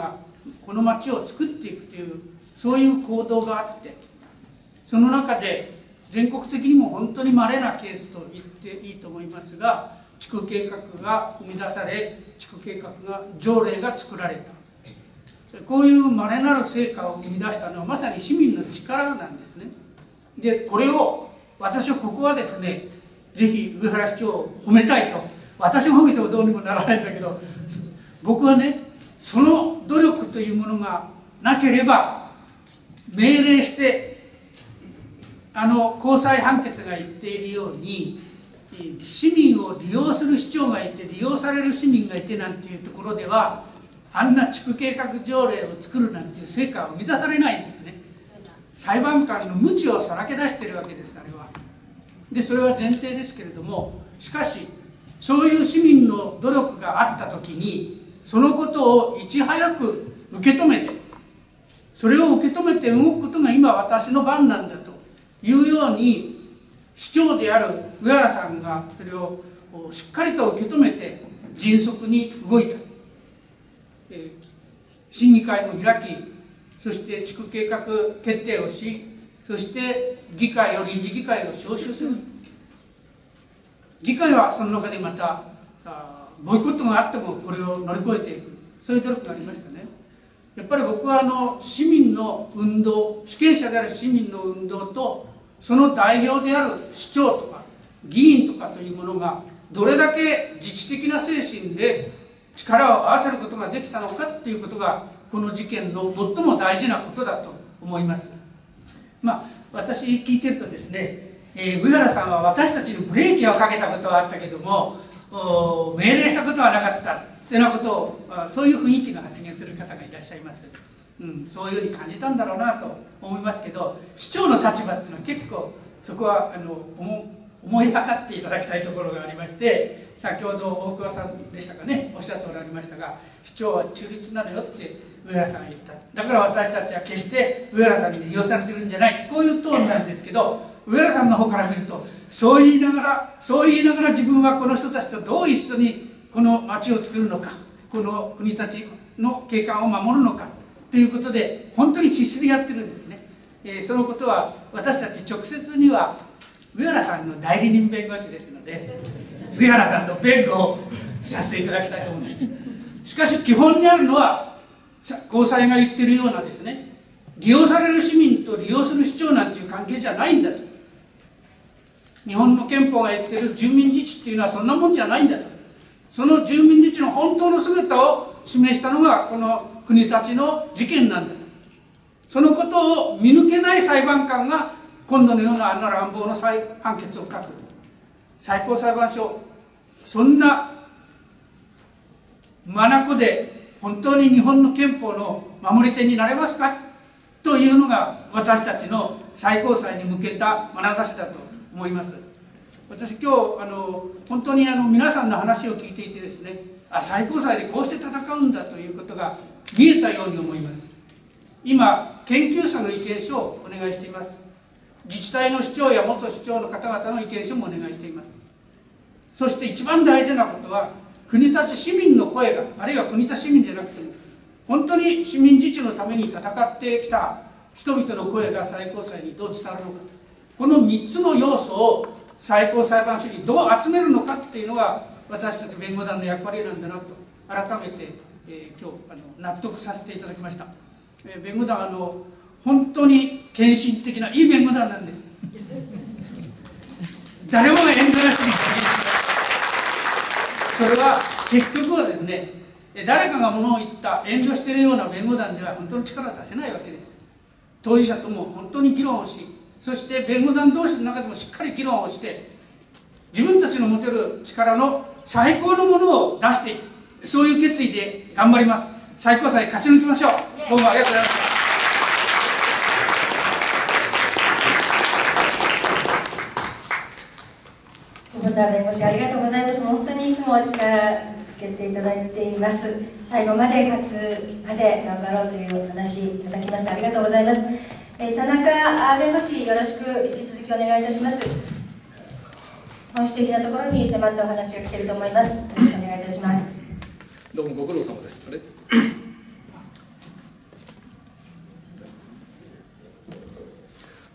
この町を作っていくというそういう行動があって、その中で全国的にも本当に稀なケースと言っていいと思いますが、地区計画が生み出され、地区計画が条例が作られた、こういう稀なる成果を生み出したのはまさに市民の力なんですね。でこれを私はここはですね、ぜひ上原市長を褒めたいと。私を褒めてもどうにもならないんだけど、僕はね、その努力というものがなければ、命令してあの高裁判決が言っているように、市民を利用する市長がいて利用される市民がいてなんていうところでは、あんな地区計画条例を作るなんていう成果は生み出されないんですね。裁判官の無知をさらけ出しているわけです、あれは。でそれは前提ですけれども、しかしそういう市民の努力があった時に、そのことをいち早く受け止めて、それを受け止めて動くことが今私の番なんだというように、市長である上原さんがそれをしっかりと受け止めて迅速に動いた。えー、審議会も開き、そして地区計画決定をし、そして議会を臨時議会を招集する。議会はその中でまたボイコットがあってもこれを乗り越えていく、そういう努力がありましたね。やっぱり僕はあの市民の運動、主権者である市民の運動と、その代表である市長とか議員とかというものがどれだけ自治的な精神で力を合わせることができたのかっていうことが、この事件の最も大事なことだと思います。まあ私聞いてるとですね、えー、上原さんは私たちにブレーキをかけたことはあったけども、命令したことはなかったってなことを、そういう雰囲気の発言する方がいらっしゃいます。うん、そういうふうに感じたんだろうなと思いますけど、市長の立場っていうのは結構そこはあの思い測っていただきたいところがありまして、先ほど大桑さんでしたかね、おっしゃっておられましたが、市長は中立なのよって上原さんが言った。だから私たちは決して上原さんに利用されてるんじゃない、こういうトーンなんですけど、上原さんの方から見ると、そう言いながらそう言いながら自分はこの人たちとどう一緒にこの町を作るのか、この国たちの景観を守るのかということで本当に必死でやってるんですね。えー、そのことは私たち直接には、上原さんの代理人弁護士ですので、上原さんの弁護をさせていただきたいと思います。しかし基本にあるのは、高裁が言ってるようなですね、利用される市民と利用する市長なんていう関係じゃないんだと。日本の憲法が言ってる住民自治っていうのはそんなもんじゃないんだと。その住民自治の本当の姿を示したのがこの国立の事件なんだと。そのことを見抜けない裁判官が今度のようなあんな乱暴の裁判決を書く。最高裁判所、そんな眼で本当に日本の憲法の守り手になれますかというのが私たちの最高裁に向けた眼差しだと思います。私今日あの本当にあの皆さんの話を聞いていてですね、あ、最高裁でこうして戦うんだということが見えたように思います。今研究者の意見書をお願いしています。自治体の市長や元市長の方々の意見書もお願いしています。そして一番大事なことは、国立市民の声が、あるいは国立市民じゃなくても本当に市民自治のために戦ってきた人々の声が最高裁にどう伝わるのか、このみっつの要素を最高裁判所にどう集めるのかっていうのが私たち弁護団の役割なんだなと改めて、えー、今日あの納得させていただきました。えー、弁護団はあの本当に献身的ないい弁護団なんです。誰もが遠慮なしにそれは結局はですね、誰かがものを言った遠慮しているような弁護団では本当に力を出せないわけです。当事者とも本当に議論をし、そして弁護団同士の中でもしっかり議論をして、自分たちの持てる力の最高のものを出していく、そういう決意で頑張ります。最高裁勝ち抜きましょう。どうもありがとうございました。 久保田弁護士、ありがとうございます。本当にいつもお力つけていただいています。最後まで勝つまで頑張ろうというお話いただきましてありがとうございます。えー、田中弁護士、よろしく引き続きお願いいたします。本質的なところに迫ったお話が聞けると思います。よろしくお願いいたします。 どうもご苦労様です。あれ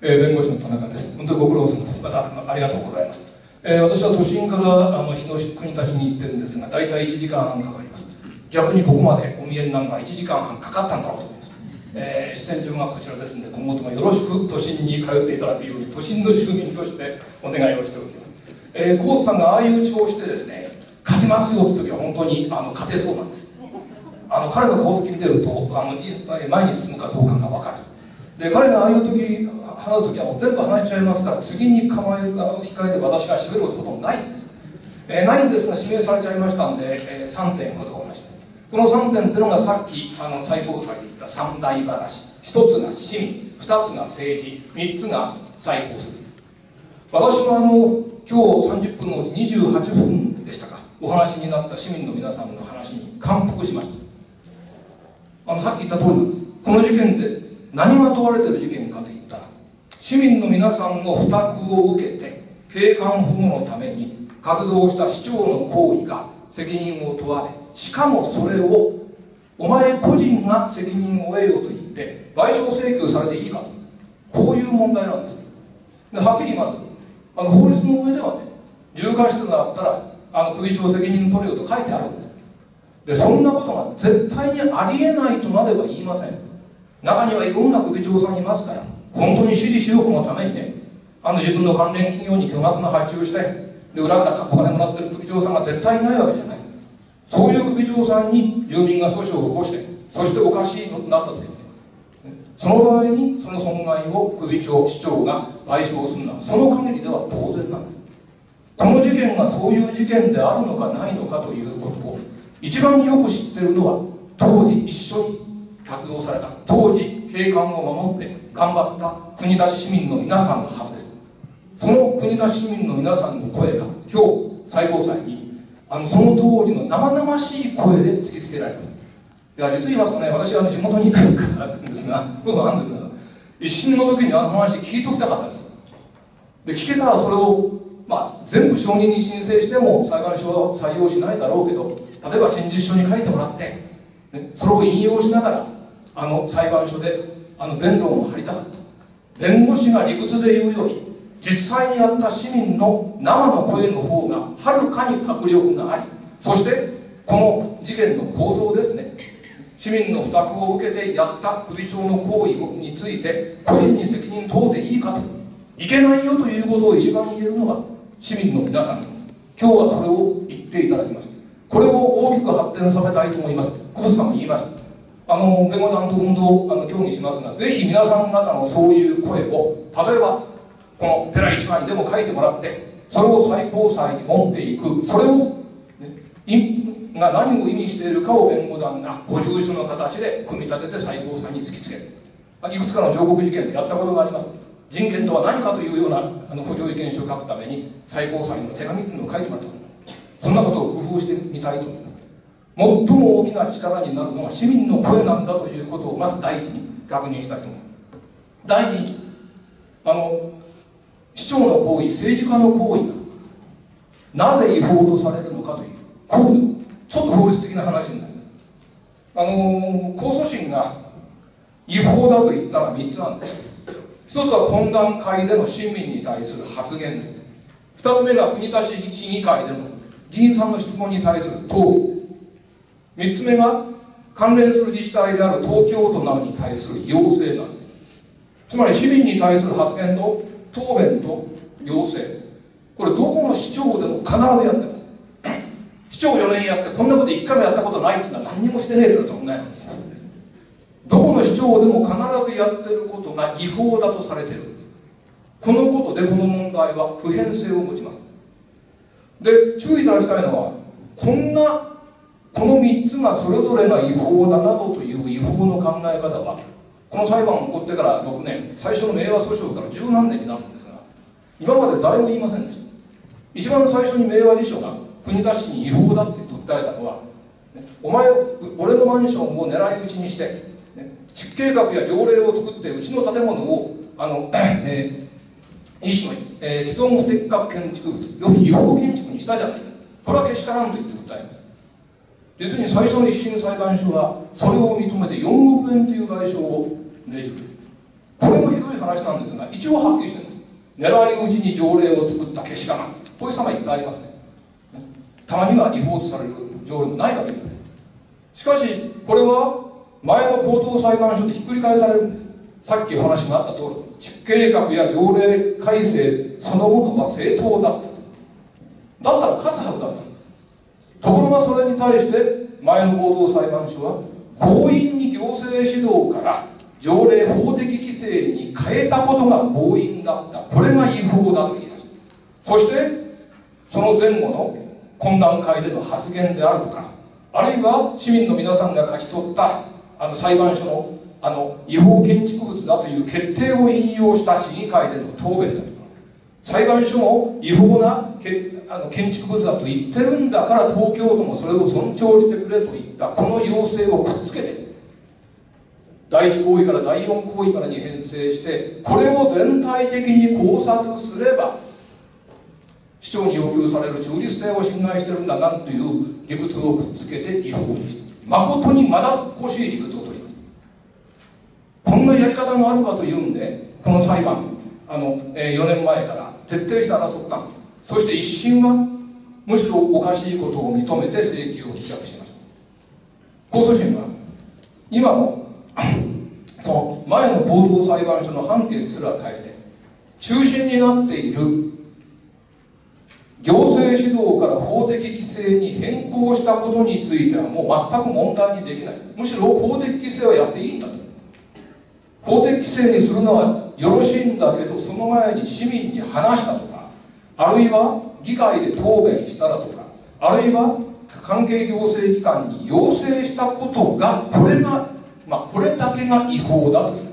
えー、弁護士の田中です。本当にご苦労様です。またありがとうございます。えー、私は都心からあの日野市国立に行ってるんですが、大体いちじかんはんかかります。逆にここまでお見えになるのはいちじかんはんかかったんだろうと思います。えー、主戦場がこちらですので、今後ともよろしく都心に通っていただくように都心の住民としてお願いをしております。えー、コーツさんがああいう調子でですね、勝ちますよという時は本当にあの勝てそうなんです。あの彼の顔つき見てるとあの前に進むかどうかが分かる。で彼がああいう時話す時はもう全部話しちゃいますから、次に構えが控えで私が締めることほとんどないんです。えー、ないんですが指名されちゃいましたんで、えー、さんてんほどお話します。このさんてんっていうのがさっきあの最高裁で言った三大話。ひとつが市民、ふたつが政治、みっつが最高裁です。私はあの今日さんじゅっぷんのうちにじゅうはっぷんでしたか、お話になった市民の皆さんの話に感服しました。あのさっき言った通りなんです。この事件で何が問われている事件かといったら、市民の皆さんの負託を受けて景観保護のために活動した市長の行為が責任を問われ、しかもそれをお前個人が責任を負えよと言って賠償請求されていいかと、こういう問題なんです。ではっきり言います。あの法律の上ではね、重過失があったらあの首長責任取れよと書いてあるんです。でそんなことが絶対にありえないとまでは言いません。中にはいろんな首長さんいますから、本当に私利私欲のためにね、あの自分の関連企業に巨額な発注して、で裏からお金もらってる首長さんが絶対いないわけじゃない。そういう首長さんに住民が訴訟を起こして、そしておかしいとなった時に、ね、その場合にその損害を首長、市長が賠償するのはその限りでは当然なんです。この事件がそういう事件であるのかないのかということを一番よく知っているのは、当時一緒に活動された、当時景観を守って頑張った国立市民の皆さんのはずです。その国立市民の皆さんの声が今日最高裁にあのその当時の生々しい声で突きつけられた。いや実言いますとね、私は地元にいるからなんですが、ことがあるんですが、一審の時にあの話聞いておきたかったです。で聞けたらそれを、まあ、全部証人に申請しても裁判所は採用しないだろうけど、例えば陳述書に書いてもらって、ね、それを引用しながらあの裁判所であの弁論を張りたかった。弁護士が理屈で言うより実際にやった市民の生の声の方がはるかに迫力があり、そしてこの事件の構造ですね、市民の負託を受けてやった首長の行為について個人に責任問うていいかと、いけないよということを一番言えるのは市民の皆さんです。今日はそれを言っていただきます。これを大きく発展させたいと思います。小渕さんも言いました。あの弁護団と運動あの協議しますが、ぜひ皆さん方のそういう声を例えばこの寺一番にでも書いてもらって、それを最高裁に持っていく、それを、ね、いが何を意味しているかを弁護団がご住所の形で組み立てて最高裁に突きつける。いくつかの上告事件でやったことがあります。人権とは何かというようなあの補助意見書を書くために最高裁の手紙っていうのを書いてもらった。そんなことを工夫してみたいと思います。最も大きな力になるのは市民の声なんだということをまず第一に確認したいと思います。第二に、あの市長の行為、政治家の行為がなぜ違法とされるのかという、こうちょっと法律的な話になります。あの控訴審が違法だと言ったのはみっつなんです。ひとつは懇談会での市民に対する発言です。ふたつめが国立市議会での議員さんの質問に対する答弁。みっつめが関連する自治体である東京都などに対する要請なんです。つまり市民に対する発言と答弁と要請、これどこの市長でも必ずやってます。市長よねんやってこんなこといっかいもやったことないっていうのは何にもしてねえと同じなんです。どこの市長でも必ずやってることが違法だとされているんです。このことでこの問題は普遍性を持ちます。で注意いただきたいのは、こんなこのみっつがそれぞれが違法だなどという違法の考え方は、この裁判が起こってからろくねん、最初の明和訴訟から十何年になるんですが、今まで誰も言いませんでした。一番最初に明和辞書が国立市に違法だって訴えたのは、ね、お前俺のマンションを狙い撃ちにして、ね、地区計画や条例を作ってうちの建物をあの、えー、一種の、えー、既存不適格建築物、要するに違法建築にしたじゃないか、これはけしからんと言って訴えます。実に最初の一審裁判所はそれを認めてよんおくえんという賠償を命じるんです。 これもひどい話なんですが、一応はっきりしてるんです。狙い撃ちに条例を作ったけしからん、こういう様いっぱいありますね。たまには違法とされる条例もないわけです。しかしこれは前の高等裁判所でひっくり返されるんです。さっきお話があった通り、地区計画や条例改正そのものは正当だった。だったら勝つはずだったんです。ところがそれに対して前の高等裁判所は強引に行政指導から条例法的規制に変えたことが強引だった、これが違法だと言い出す。そしてその前後の懇談会での発言であるとか、あるいは市民の皆さんが勝ち取ったあの裁判所のあの違法建築物だという決定を引用した市議会での答弁だとか、裁判所も違法なけあの建築物だと言ってるんだから東京都もそれを尊重してくれといったこの要請をくっつけてだいいち行為からだいよん行為までに編成して、これを全体的に考察すれば市長に要求される中立性を侵害してるんだなんという理屈をくっつけて違法にして、誠にまだっこしい理屈を取ります。こんなやり方があるかというんで、この裁判あの、えー、よねんまえから徹底して争ったんです。そして一審はむしろおかしいことを認めて請求を棄却しました。控訴審は今のその前の高等裁判所の判決すら変えて、中心になっている行政指導から法的規制に変更したことについてはもう全く問題にできない。むしろ法的規制はやっていいんだと。法的規制にするのはよろしいんだけど、その前に市民に話したとか、あるいは議会で答弁しただとか、あるいは関係行政機関に要請したことが、これが、まあ、これだけが違法だと言った。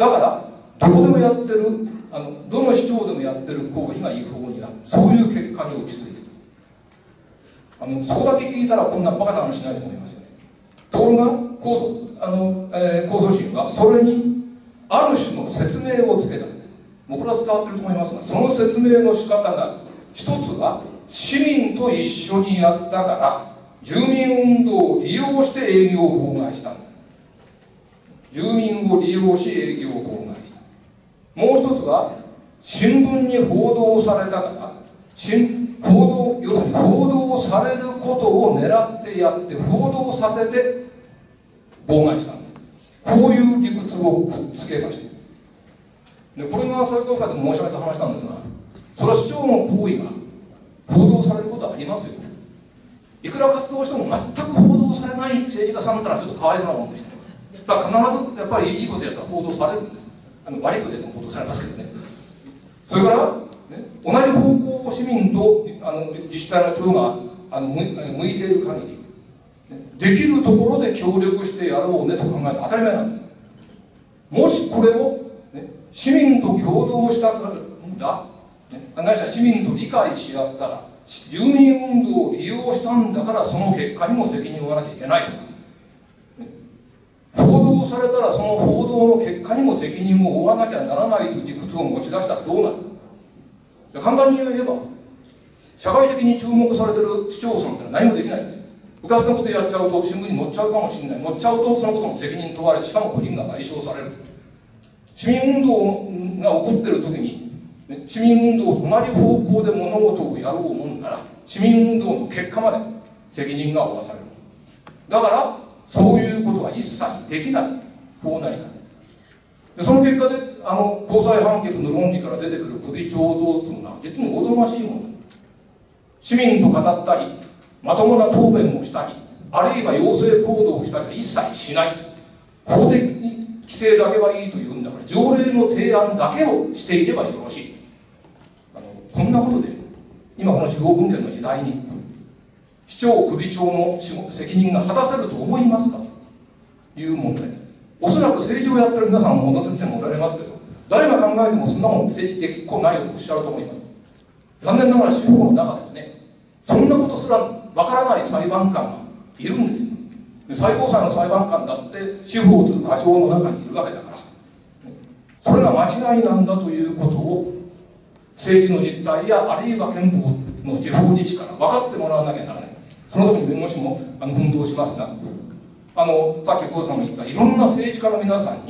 だからどこでもやってるあのどの市長でもやってる行為が違法になる、そういう結果に落ち着いている。あのそこだけ聞いたらこんなバカな話しないと思いますよね。ところが控訴あの、えー、控訴審はそれにある種の説明をつけたんです。もうこれは伝わってると思いますが、その説明の仕方が一つは市民と一緒にやったから住民運動を利用して営業を妨害したんだ。住民を利用し営業を妨害した。もう一つは新聞に報道されたから新報道要するに報道されることを狙ってやって報道させて妨害したんです。こういう理屈をくっつけました。でこれが最高裁でも申し上げた話なんですが、それは市長の行為が報道されることはありますよ。いくら活動しても全く報道されない政治家さんだったらちょっとかわいそうなもんでした。さあ必ずやっぱりいいことやったら報道されるんです。あの悪いことやっても報道されますけどね。それから、ね、同じ方向を市民とあの自治体の長があの向いている限り、ね、できるところで協力してやろうねと考えるのは当たり前なんです。もしこれを、ね、市民と共同したんだ、ね、ないしは市民と理解し合ったら住民運動を利用したんだからその結果にも責任を負わなきゃいけないとか、ね、報道されたらその報道の結果にも責任を負わなきゃならないという理屈を持ち出したらどうなる。簡単に言えば社会的に注目されてる市長さんってのは何もできないんですよ。部活のことやっちゃうと新聞に載っちゃうかもしれない。載っちゃうとそのことの責任問われ、しかも個人が賠償される。市民運動が起こってる時に、ね、市民運動と同じ方向で物事をやろうもんなら市民運動の結果まで責任が負わされる。だからそういうことは一切できない法なりだ。でその結果であの高裁判決の論理から出てくる首長像というのは実におぞましいもの。市民と語ったりまともな答弁をしたりあるいは要請行動をしたりは一切しない。法的規制だけはいいというんだから条例の提案だけをしていればよろしい。あのこんなことで今この地方分権の時代に市長首長の責任が果たせると思いますかという問題です。おそらく政治をやってる皆さんも小野先生もおられますけど、誰が考えてもそんなもん政治的こないとおっしゃると思います。残念ながら司法の中ではね、そんなことすらわからない裁判官がいるんですよ。で最高裁の裁判官だって司法という過剰の中にいるわけだから、それが間違いなんだということを政治の実態やあるいは憲法の地方自治から分かってもらわなきゃならない。その時に弁護士もあの奮闘しますが、あのさっき郷さんも言ったいろんな政治家の皆さんに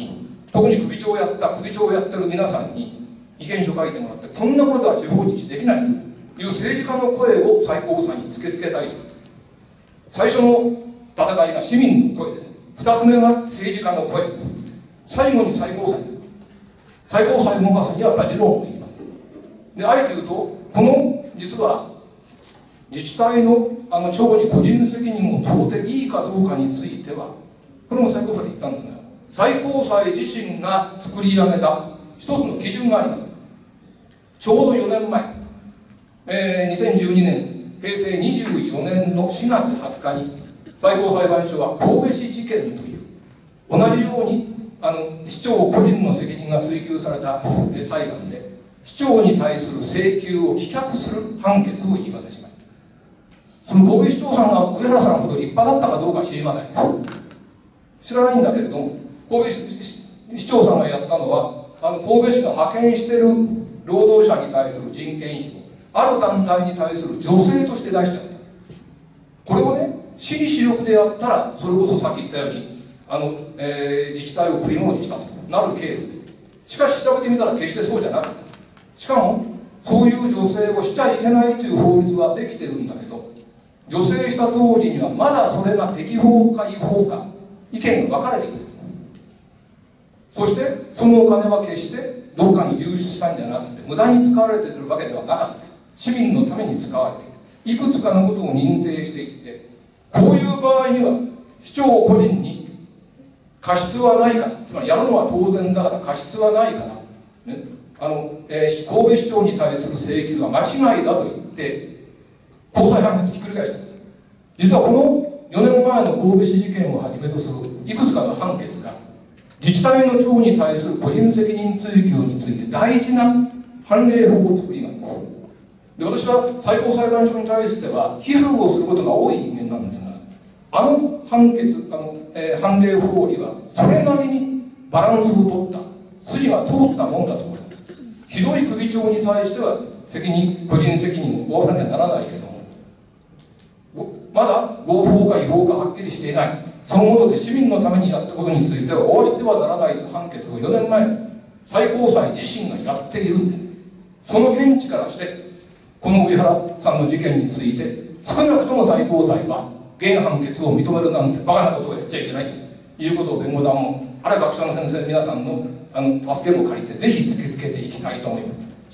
特に首長をやった首長をやってる皆さんに意見書を書いてもらって、こんなことでは地方自治できないという政治家の声を最高裁に突きつけたい。最初の戦いが市民の声です。ふたつめが政治家の声、最後に最高裁。最高裁を動かすにはやっぱり理論をいきます。で、あえて言うと、この実は自治体のあの長に個人責任を問うていいかどうかについては、これも最高裁で言ったんですが、最高裁自身が作り上げた一つの基準があります。ちょうどよねんまえ、えー、にせんじゅうにねんへいせいにじゅうよねんのしがつはつかに最高裁判所は神戸市事件という同じようにあの市長個人の責任が追及された、えー、裁判で市長に対する請求を棄却する判決を言い渡しました。その神戸市長さんが上原さんほど立派だったかどうか知りません。知らないんだけれども、神戸市長さんがやったのは、あの神戸市が派遣している労働者に対する人件費をある団体に対する助成として出しちゃった。これをね、私利私欲でやったら、それこそさっき言ったようにあの、えー、自治体を食い物にしたとなるケース。しかし調べてみたら決してそうじゃなかった。しかもそういう助成をしちゃいけないという法律はできてるんだけど、助成した当時にはまだそれが適法か違法か意見が分かれている。そしてそのお金は決してどっかに流出したんじゃなくて無駄に使われているわけではなかった。市民のために使われている。いくつかのことを認定していって、こういう場合には市長個人に過失はないから、つまりやるのは当然だから過失はないから、ね、あの、えー、神戸市長に対する請求は間違いだと言って高裁判決ひっくり返したんです。実はこのよねんまえの神戸市事件をはじめとするいくつかの判決が自治体の長に対する個人責任追及について大事な判例法を作ります。で、私は最高裁判所に対しては批判をすることが多い人間なんですが、あの判決あの、えー、判例法にはそれなりにバランスを取った筋が通ったもんだと思います。ひどい首長に対しては責任個人責任を負わなきゃならないけども、まだ合法か違法かはっきりしていない、そのことで市民のためにやったことについては応じてはならないという判決をよねんまえ最高裁自身がやっているんです。その見地からしてこの上原さんの事件について少なくとも最高裁は原判決を認めるなんてバカなことをやっちゃいけないということを弁護団もあるいは学者の先生皆さんのあの助けも借りてぜひ突きつけていきたいと思います。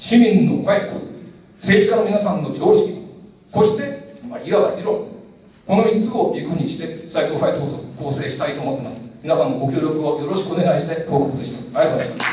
市民の声、政治家の皆さんの常識、そして、まあ、いわば理論、このみっつを軸にして最高裁闘争を構成したいと思っています。皆さんのご協力をよろしくお願いして報告します。ありがとうございます。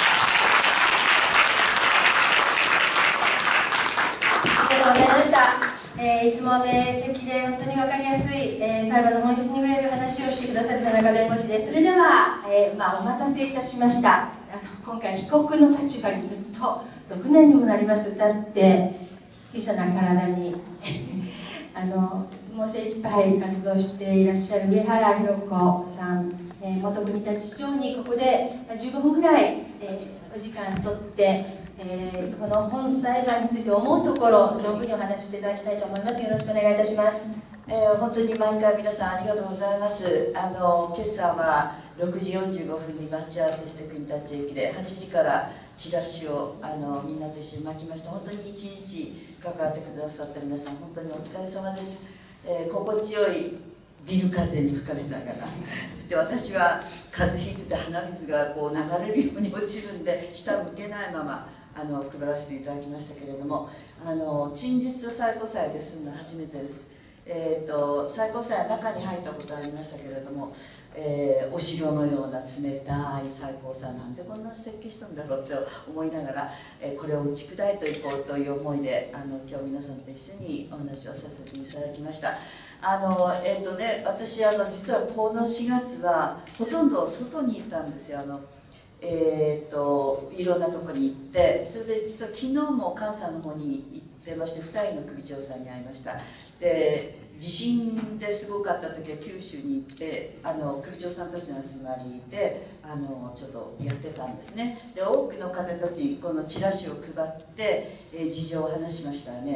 ありがとうございました。えー、いつも明晰で本当に分かりやすい、えー、裁判の本質に触れる話をしてくださる田中弁護士です。それでは、えーまあ、お待たせいたしました。あの今回被告の立場にずっとろくねんにもなります歌って小さな体にあのいつも精一杯活動していらっしゃる上原ひろ子さん、えー、元国立市長にここでじゅうごふんぐらい、えー、お時間とって、えー、この本裁判について思うところ存分にお話ししていただきたいと思います。よろしくお願いいたします。 えー、本当に毎回皆さんありがとうございます。あの今朝はろくじよんじゅうごふんに待ち合わせして国立駅ではちじからチラシをあのみんなと一緒に巻きました。本当に一日関わってくださった皆さん本当にお疲れ様です。えー、心地よいビル風に吹かれながらで私は風邪ひいてて鼻水がこう流れるように落ちるんで下向けないままあの配らせていただきましたけれども、あの陳述を最高裁で済んだ初めてです。えー、と最高裁は中に入ったことありましたけれども、えー、お城のような冷たい最高裁なんでこんな設計したんだろうって思いながら、えー、これを打ち砕いていこうという思いであの今日皆さんと一緒にお話をさせていただきました。あのえーとね、私あの実はこのしがつはほとんど外にいたんですよ。あのえー、といろんなところに行って、それで実は昨日も関西の方に行ってましてふたりの首長さんに会いました。で地震ですごかった時は九州に行ってあの首長さんたちの集まりであのちょっとやってたんですね。で多くの方たちにこのチラシを配って、えー、事情を話しましたらね、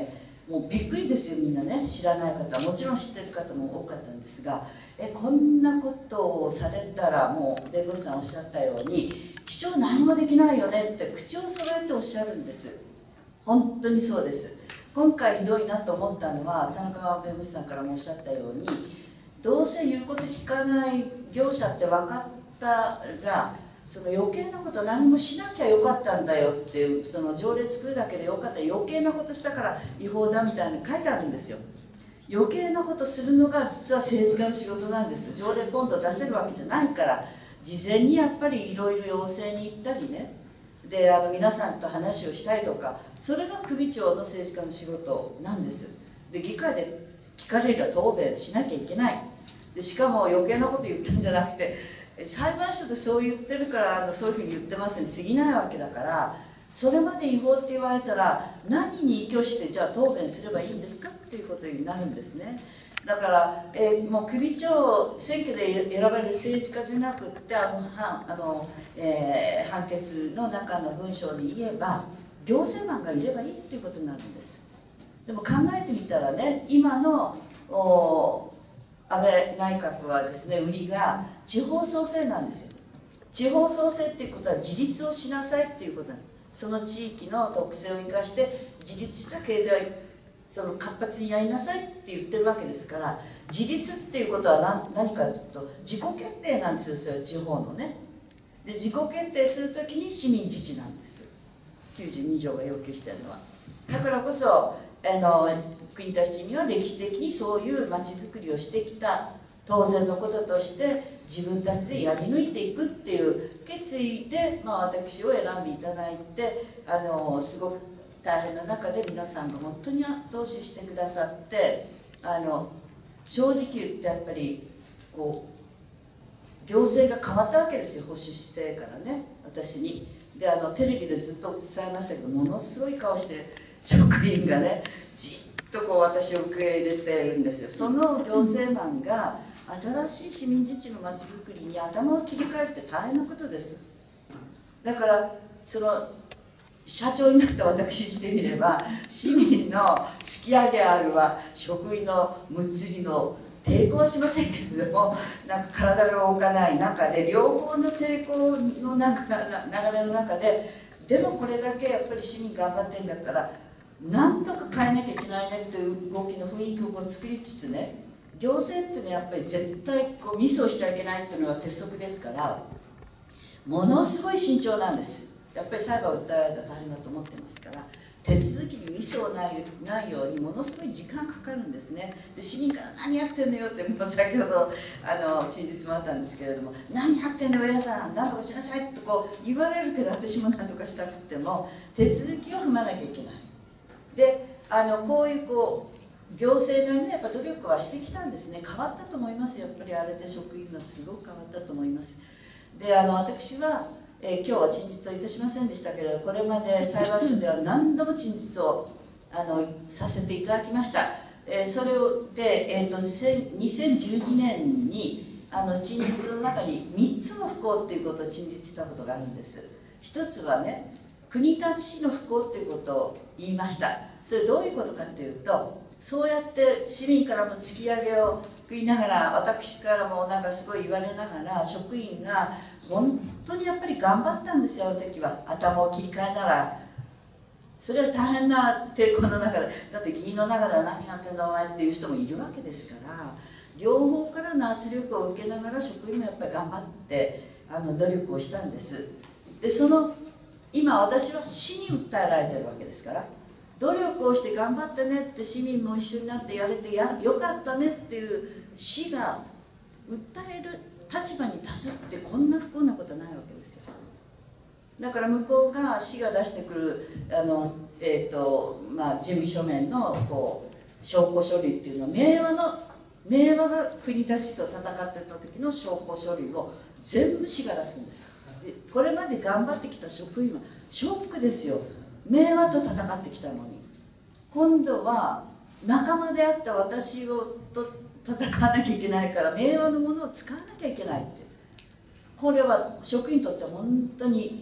もうびっくりですよ、みんなね。知らない方、もちろん知ってる方も多かったんですが、えこんなことをされたら、もう弁護士さんおっしゃったように市長何もできないよねって口を揃えておっしゃるんです。本当にそうです。今回ひどいなと思ったのは、田中弁護士さんからもおっしゃったように、どうせ言うこと聞かない業者って分かったら、その余計なこと何もしなきゃよかったんだよっていう、その条例作るだけでよかった、余計なことしたから違法だみたいに書いてあるんですよ。余計なことするのが実は政治家の仕事なんです。条例ポンと出せるわけじゃないから、事前にやっぱりいろいろ要請に行ったりね、であの皆さんと話をしたいとか、それが首長の政治家の仕事なんです。で議会で聞かれれば答弁しなきゃいけない。でしかも余計なこと言ったんじゃなくて、裁判所でそう言ってるからあのそういうふうに言ってますに過ぎないわけだから、それまで違法って言われたら何に依拠してじゃあ答弁すればいいんですかっていうことになるんですね。だから、えー、もう首長選挙で選ばれる政治家じゃなくってあのはあの、えー、判決の中の文章に言えば行政マンがいればいいっていうことになるんです。でも考えてみたらね、今のお安倍内閣はですね、売りが地方創生なんですよ。地方創生っていうことは自立をしなさいっていうことなんです。その地域の特性を生かして自立した経済その活発にやりなさいって言ってるわけですから、自立っていうことは 何, 何かというと自己決定なんですよ、それは地方のね。で自己決定するときに市民自治なんです、きゅうじゅうに条が要求しているのは。だからこそあの国立市民は歴史的にそういうまちづくりをしてきた当然のこととして自分たちでやり抜いていくっていう決意で、まあ、私を選んでいただいて、あのすごく大変な中で皆さんが本当に後押ししてくださって、あの正直言ってやっぱりこう行政が変わったわけですよ、保守姿勢からね、私に。であのテレビでずっと伝えましたけど、ものすごい顔して職員がねじっとこう私を受け入れてるんですよ。その行政マンが新しい市民自治のまちづくりに頭を切り替えるって大変なことです。だからその社長になった私にしてみれば、市民の突き上げあるは職員のむっつりの抵抗はしませんけれども、なんか体が動かない中で両方の抵抗の中流れの中で、でもこれだけやっぱり市民頑張ってんだからなんとか変えなきゃいけないねっていう動きの雰囲気をこう作りつつね、行政っていうのはやっぱり絶対こうミスをしちゃいけないっていうのが鉄則ですから、ものすごい慎重なんです。やっぱり裁判を訴えられたら大変だと思ってますから、手続きにミスをないないようにものすごい時間かかるんですね。で市民から「何やってんのよ」ってもう先ほどあの陳述もあったんですけれども「何やってんのよ偉さん、何とかしなさい」ってこう言われるけど、私も何とかしたくても手続きを踏まなきゃいけない。であのこういうこう行政なりのやっぱ努力はしてきたんですね。変わったと思います。やっぱりあれで職員がすごく変わったと思います。であの私はえー、今日は陳述をいたしませんでしたけれど、これまで裁判所では何度も陳述をあのさせていただきました。えー、それで、えー、とにせんじゅうにねんにあの陳述の中にみっつの不幸っていうことを陳述したことがあるんです。一つはね、国立市の不幸っていうことを言いました。それどういうことかっていうと、そうやって市民からも突き上げを食いながら、私からもなんかすごい言われながら、職員が本当にやっぱり頑張ったんですよ、あの時は。頭を切り替えながら。それは大変な抵抗の中で、だって議員の中では何やってんだお前っていう人もいるわけですから、両方からの圧力を受けながら職員もやっぱり頑張ってあの努力をしたんです。でその今私は市に訴えられてるわけですから、努力をして頑張ってねって市民も一緒になってやれてやよかったねっていう市が訴える立場に立つって、こんな不幸なことないわけですよ。だから向こうが市が出してくるあの、えーとまあ、準備書面のこう証拠書類っていうのは、明和の明和が国立市と戦ってた時の証拠書類を全部市が出すんです。でこれまで頑張ってきた職員はショックですよ。明和と戦ってきたのに、今度は仲間であった私をと戦わなきゃいけないから、明和のものを使わなきゃいけないって、これは職員にとって本当に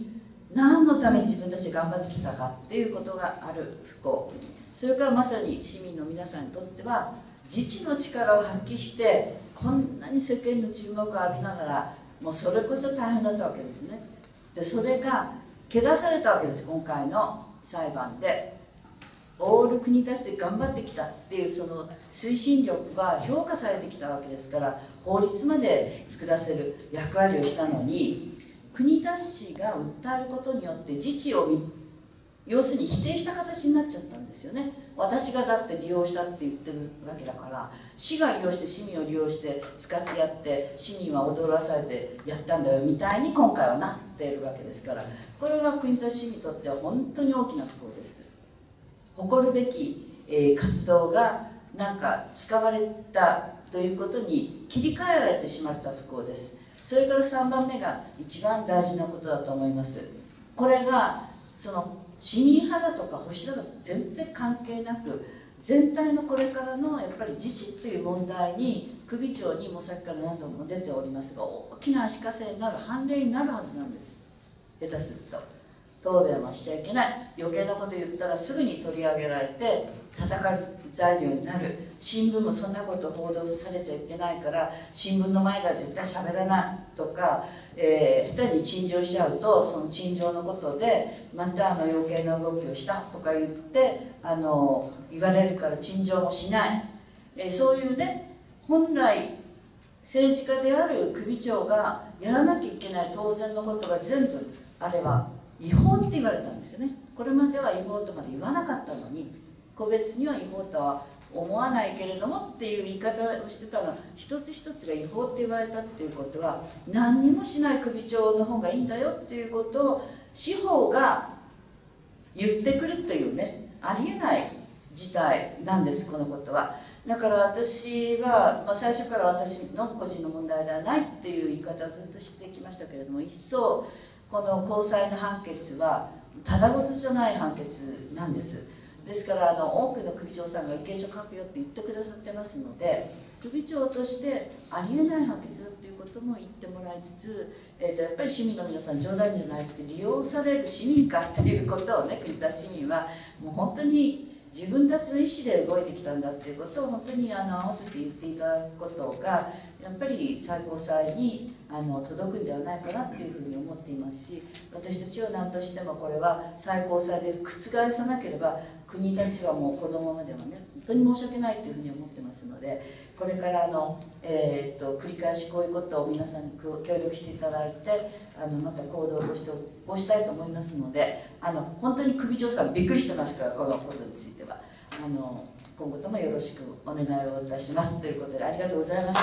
何のために自分たちが頑張ってきたかっていうことがある不幸、それからまさに市民の皆さんにとっては自治の力を発揮してこんなに世間の注目を浴びながらもうそれこそ大変だったわけですね。でそれが汚されたわけです。今回の裁判でオール国立で頑張ってきたっていうその推進力は評価されてきたわけですから、法律まで作らせる役割をしたのに、国立市が訴えることによって自治を要するに否定した形になっちゃったんですよね。私がだって利用したって言ってるわけだから、市が利用して市民を利用して使ってやって市民は踊らされてやったんだよみたいに今回はなっているわけですから、これは国立市にとっては本当に大きな不幸です。誇るべき、えー、活動がなんか使われたということに切り替えられてしまった不幸です。それからさんばんめが一番大事なことだと思います。これがその市民派だとか保守だとか全然関係なく、全体のこれからのやっぱり自治という問題に首長にもさっきから何度も出ておりますが、大きな足かせになる判例になるはずなんです。下手すると答弁はしちゃいけない、余計なこと言ったらすぐに取り上げられて叩かれ材料になる、新聞もそんなこと報道されちゃいけないから新聞の前では絶対喋らないとか、えー、下手に陳情しちゃうとその陳情のことでまたあの余計な動きをしたとか言ってあの言われるから陳情もしない、えー、そういうね、本来政治家である首長がやらなきゃいけない当然のことが全部あれは違法って言われたんですよね。これまでは違法とまで言わなかったのに、個別には違法とは思わないけれどもっていう言い方をしてたのは、一つ一つが違法って言われたっていうことは何にもしない首長の方がいいんだよっていうことを司法が言ってくるというね、ありえない事態なんです、このことは。だから私は、まあ、最初から私の個人の問題ではないっていう言い方をずっとしてきましたけれども、一層この高裁の判決はただごとじゃない判決なんです。ですからあの多くの首長さんが意見書書くよって言ってくださってますので、首長としてありえない判決だっていうことも言ってもらいつつ、えー、とやっぱり市民の皆さん冗談じゃないって利用される市民かっていうことをね、国立市民はもう本当に自分たちの意思で動いてきたんだっていうことを本当にあの合わせて言っていただくことがやっぱり最高裁にあの届くんではないかなっていうふうに思っていますし、私たちは何としてもこれは最高裁で覆さなければ国たちはもうこのままではね本当に申し訳ないというふうに思ってますので、これからあの、えー、と繰り返しこういうことを皆さんに協力していただいてあのまた行動として起こしたいと思いますので、あの本当に首長さんびっくりしてますから、このことについてはあの今後ともよろしくお願いをいたしますということで、ありがとうございました。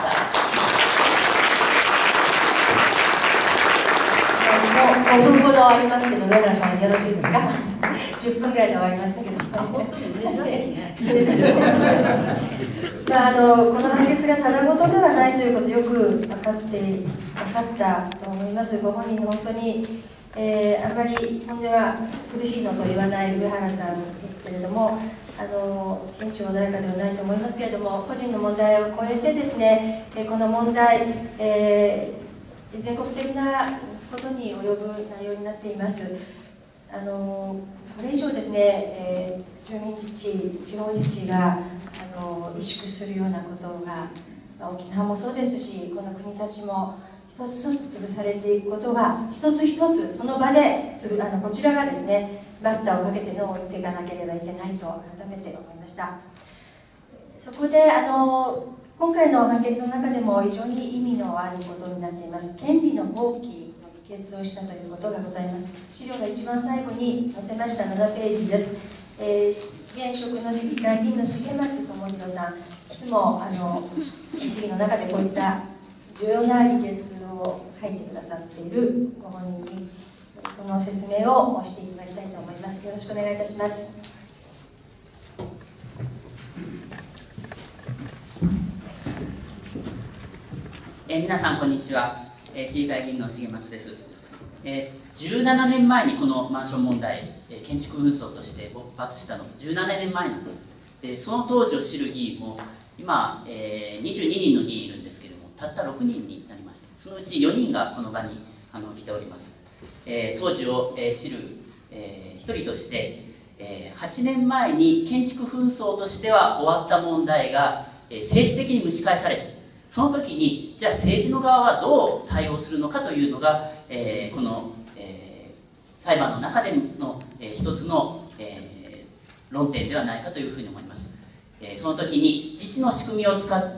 ごふんほどありますけど、上原さんよろしいですか？じゅっぷんぐらいで終わりましたけど、 本当に珍しいね。 まあ、あのこの判決がただごとではないということよく分かって分かったと思います。ご本人本当に、えー、あまり本音は苦しいのと言わない上原さんですけれども、あの心中穏やかではないと思いますけれども、個人の問題を超えてですね、この問題、えー、全国的なことに及ぶ内容になっています。あのこれ以上ですね、えー、住民自治、地方自治があの萎縮するようなことが、まあ、沖縄もそうですし、この国たちも一つ一つ潰されていくことは、一つ一つその場でつぶあのこちらがですね、バッターをかけてのを言っていかなければいけないと改めて思いました。そこであの今回の判決の中でも非常に意味のあることになっています。権利の放棄の議決をしたということがございます。資料が一番最後に載せましたななページです。えー、現職の市議会議員の重松智弘さん、いつもあの市議の中でこういった重要な議決を書いてくださっているご本人にこの説明をしていただきたいと思います。よろしくお願いいたします。 えー、皆さんこんにちは、えー、市議会議員の重松です、えー、じゅうななねんまえにこのマンション問題、えー、建築紛争として勃発したのじゅうななねんまえなんです。でその当時を知る議員も今、えー、にじゅうににんの議員いるんですけれども、たったろくにんになりました。そのうちよにんがこの場にあの来ております。 えー、当時を、えー、知る、えー、一人として、えー、はちねんまえに建築紛争としては終わった問題が、えー、政治的に蒸し返された。その時にじゃあ政治の側はどう対応するのかというのが、えー、この、えー、裁判の中での、えー、一つの、えー、論点ではないかというふうに思います。えー、その時に自治の仕組みを使って、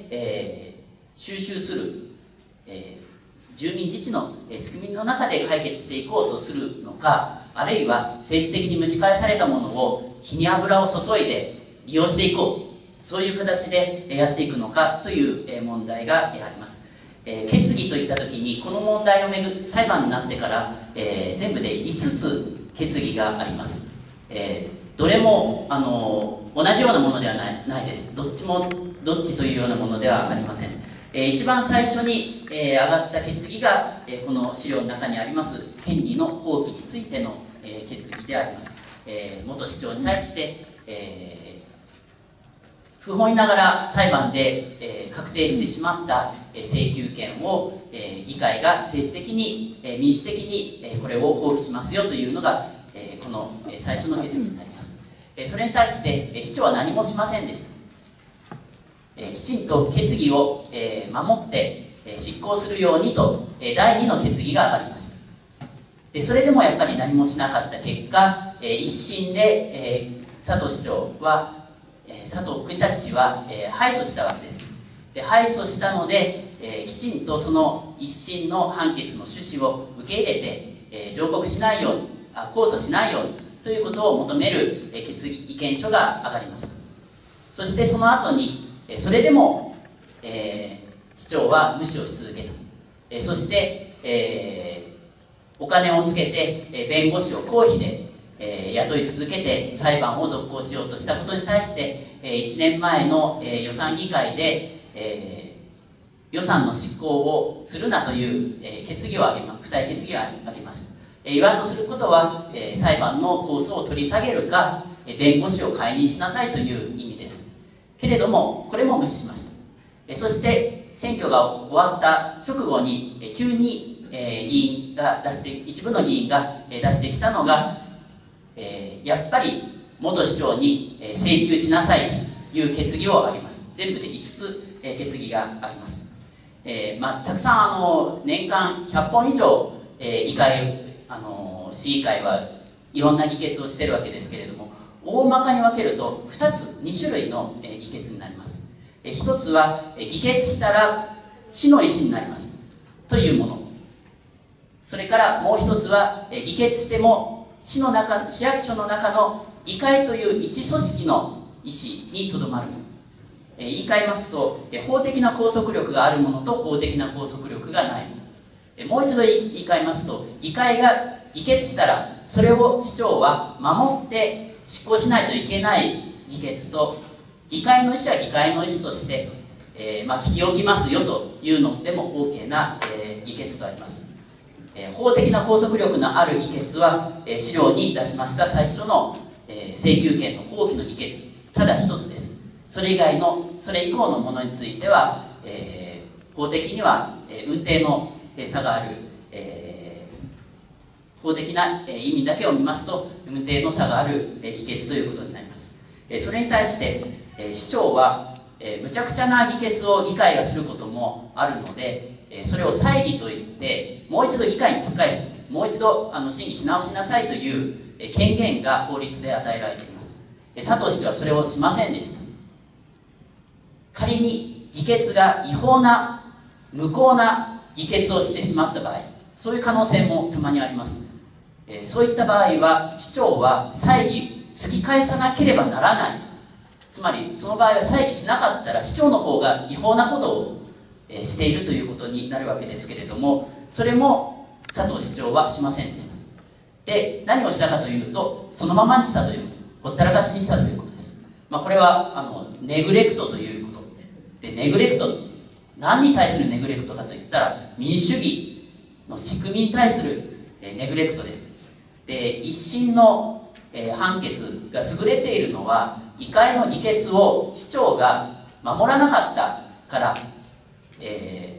えー、収集する、えー、住民自治の仕組みの中で解決していこうとするのか、あるいは政治的に蒸し返されたものを火に油を注いで利用していこう、そういう形でやっていくのかという問題があります。決議といった時にこの問題をめぐる裁判になってから、えー、全部でいつつ決議があります。えー、どれもあの同じようなものではない、ないです。どっちもどっちというようなものではありません。えー、一番最初に、えー、上がった決議が、えー、この資料の中にあります権利の放棄についての、えー、決議であります。えー、元市長に対して、えー不本意ながら裁判で、えー、確定してしまった、えー、請求権を、えー、議会が政治的に、えー、民主的に、えー、これを放棄しますよというのが、えー、この、えー、最初の決議になります。えー、それに対して、えー、市長は何もしませんでした。えー、きちんと決議を、えー、守って、えー、執行するようにと、えー、だいにの決議が上がりました。でそれでもやっぱり何もしなかった結果、えー、一審で、えー、佐藤市長は佐藤国立氏は、えー、敗訴したわけです。で敗訴したので、えー、きちんとその一審の判決の趣旨を受け入れて、えー、上告しないようにあ控訴しないようにということを求める、えー、決議意見書が上がりました。そしてその後に、えー、それでも、えー、市長は無視をし続けた。えー、そして、えー、お金をつけて、えー、弁護士を公費でえー、雇い続けて裁判を続行しようとしたことに対して、えー、いちねんまえの、えー、予算議会で、えー、予算の執行をするなという、えー、決議を挙げま、付帯決議を挙げました。えー、言わんとすることは、えー、裁判の控訴を取り下げるか、えー、弁護士を解任しなさいという意味です。けれどもこれも無視しました。えー、そして選挙が終わった直後に、えー、急に、えー、議員が出して一部の議員が、えー、出してきたのがえー、やっぱり元市長に、えー、請求しなさいという決議を挙げます。全部でいつつ、えー、決議があります。えーまあ、たくさんあの年間ひゃっぽん以上、えー、議会あの市議会はいろんな議決をしているわけですけれども、大まかに分けるとふたつにしゅるいの、えー、議決になります。えー、ひとつは、えー、議決したら市の意思になりますというもの。それからもう一つは、えー、議決しても市の中、市役所の中の議会という一組織の意思にとどまる。えー、言い換えますと、えー、法的な拘束力があるものと法的な拘束力がないもの。えー、もう一度言い換えますと、議会が議決したらそれを市長は守って執行しないといけない議決と、議会の意思は議会の意思として、えーまあ、聞き置きますよというのでも OK な、えー、議決とあります。えー、法的な拘束力のある議決は、えー、資料に出しました最初の、えー、請求権の放棄の議決ただ一つです。それ以外のそれ以降のものについては、えー、法的には、えー、運転の差がある、えー、法的な、えー、意味だけを見ますと運転の差がある、えー、議決ということになります。えー、それに対して、えー、市長は、えー、無茶苦茶な議決を議会がすることもあるので、それを再議といってもう一度議会に突っ返す、もう一度あの審議し直しなさいという権限が法律で与えられています。佐藤市長はそれをしませんでした。仮に議決が違法な無効な議決をしてしまった場合、そういう可能性もたまにあります。えー、そういった場合は市長は再議突き返さなければならない。つまりその場合は再議しなかったら市長の方が違法なことをしているということになるわけですけれども、それも佐藤市長はしませんでした。で何をしたかというと、そのままにしたという、ほったらかしにしたということです。まあ、これはあのネグレクトということで、ネグレクト、何に対するネグレクトかといったら民主主義の仕組みに対するネグレクトです。で一審の判決が優れているのは、議会の議決を市長が守らなかったから、えー、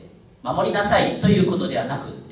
守りなさいということではなくって、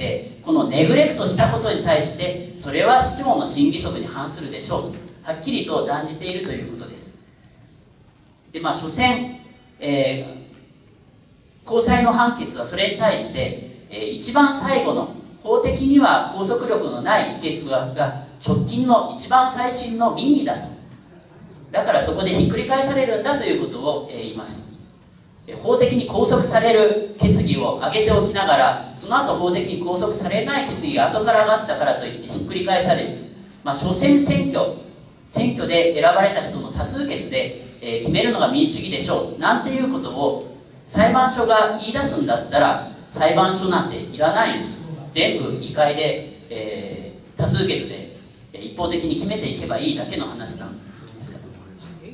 このネグレクトしたことに対してそれは質問の真偽則に反するでしょうとはっきりと断じているということです。でまあ所詮、えー、高裁の判決はそれに対して、えー、一番最後の法的には拘束力のない議決が直近の一番最新の民意だと、だからそこでひっくり返されるんだということを、えー、言いました。法的に拘束される決議を挙げておきながら、その後法的に拘束されない決議が後から上がったからといってひっくり返される、まあ、所詮選挙選挙で選ばれた人の多数決で、えー、決めるのが民主主義でしょうなんていうことを裁判所が言い出すんだったら、裁判所なんていらないんです。全部議会で、えー、多数決で、えー、一方的に決めていけばいいだけの話なんですから。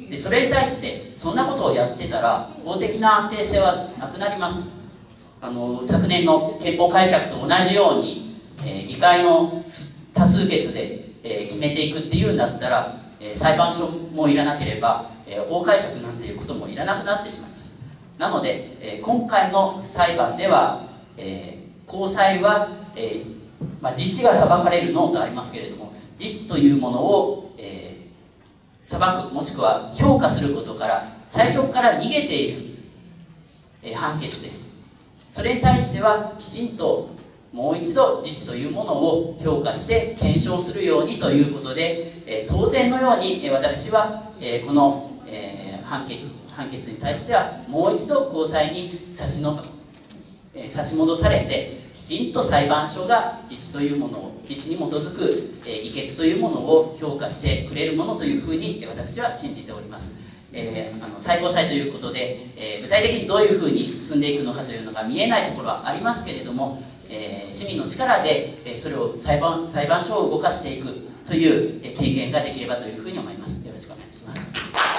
でそれに対してそんなことをやってたら法的な安定性はなくなります。あの昨年の憲法解釈と同じように、えー、議会の多数決で、えー、決めていくっていうんだったら、えー、裁判所もいらなければ、えー、法解釈なんていうこともいらなくなってしまいます。なので、えー、今回の裁判では、えー、高裁は、えーまあ、自治が裁かれるノーとありますけれども、自治というものを、えー、裁くもしくは評価することから最初から逃げている、えー、判決でした。それに対してはきちんともう一度自治というものを評価して検証するようにということで、えー、当然のように、えー、私は、えー、この、えー、判決、判決に対してはもう一度高裁に差しの、えー、差し戻されて、きちんと裁判所が自治というものを、自治に基づく、えー、議決というものを評価してくれるものというふうに、えー、私は信じております。えー、あの最高裁ということで、えー、具体的にどういうふうに進んでいくのかというのが見えないところはありますけれども、えー、市民の力で、えー、それを裁判、裁判所を動かしていくという、えー、経験ができればというふうに思います。よろしくお願いします。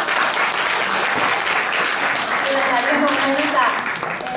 ありがとうございました。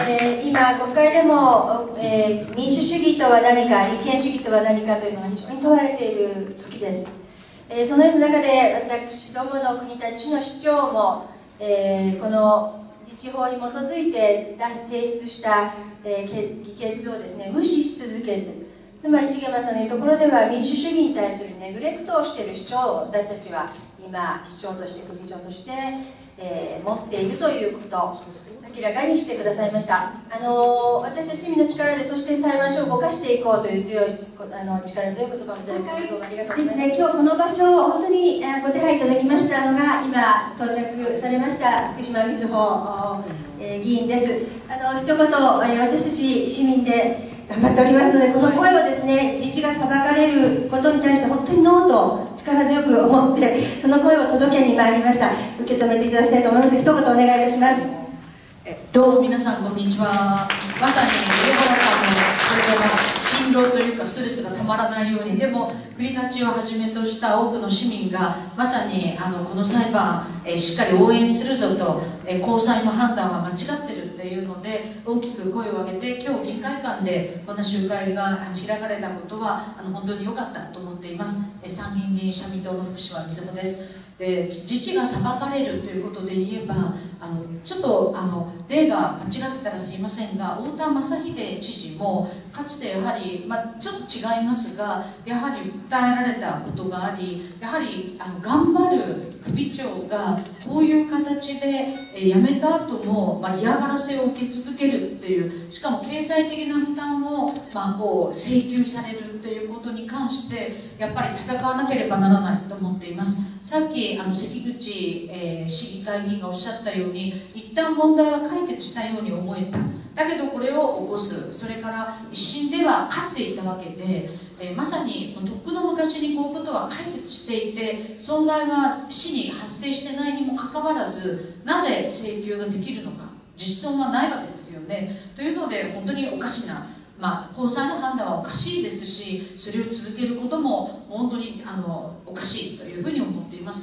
えー、今国会でも、えー、民主主義とは何か、立憲主義とは何かというのが非常に問われている時です。えー、そのような中で私どもの国たちの主張も、えー、この自治法に基づいて提出した、えー、議決をですね無視し続ける、つまり重政さんの言うところでは民主主義に対するネグレクトをしている主張を私たちは今主張として首長として、えー、持っているということを明らかにしてくださいました。あの私たち市民の力で、そして裁判所を動かしていこうという強いあの力強い言葉をいただくことをありがとうございます。ですね、今日この場所を本当にご手配いただきましたのが、今到着されました福島みずほ議員です。あの一言、私たち市民で頑張っておりますので、この声をですね、自治が裁かれることに対して本当にノーと力強く思って、その声を届けに参りました。受け止めていただきたいと思います。一言お願いいたします。 どうも皆さんこんにちは。まさに上原さんのこれでも心労というかストレスがたまらないように、でも国立をはじめとした多くの市民がまさにあのこの裁判、えー、しっかり応援するぞと、えー、高裁の判断は間違ってるっていうので大きく声を上げて、今日議会館でこんな集会が開かれたことはあの本当に良かったと思っています。えー、参議院議員社民党の福島みずほです。で自治が裁かれるということで言えば、あのちょっとあの例が間違ってたらすいませんが、太田正秀知事もかつてやはり、まあ、ちょっと違いますが、やはり訴えられたことがあり、やはりあの頑張る首長がこういう形で、え辞めた後も、まあ、嫌がらせを受け続けるっていう、しかも経済的な負担を、まあ、こう請求されるっていうことに関してやっぱり戦わなければならないと思っています。さっきあの関口、えー、市議会議員がおっしゃったように、一旦問題は解決したように思えた。だけどこれを起こす、それから一審では勝っていたわけで、えー、まさにとっくの昔にこういうことは解決していて、損害は市に発生してないにもかかわらず、なぜ請求ができるのか、実損はないわけですよね。というので本当におかしな、まあ、高裁の判断はおかしいですし、それを続けることも本当にあのおかしいというふうに思っています。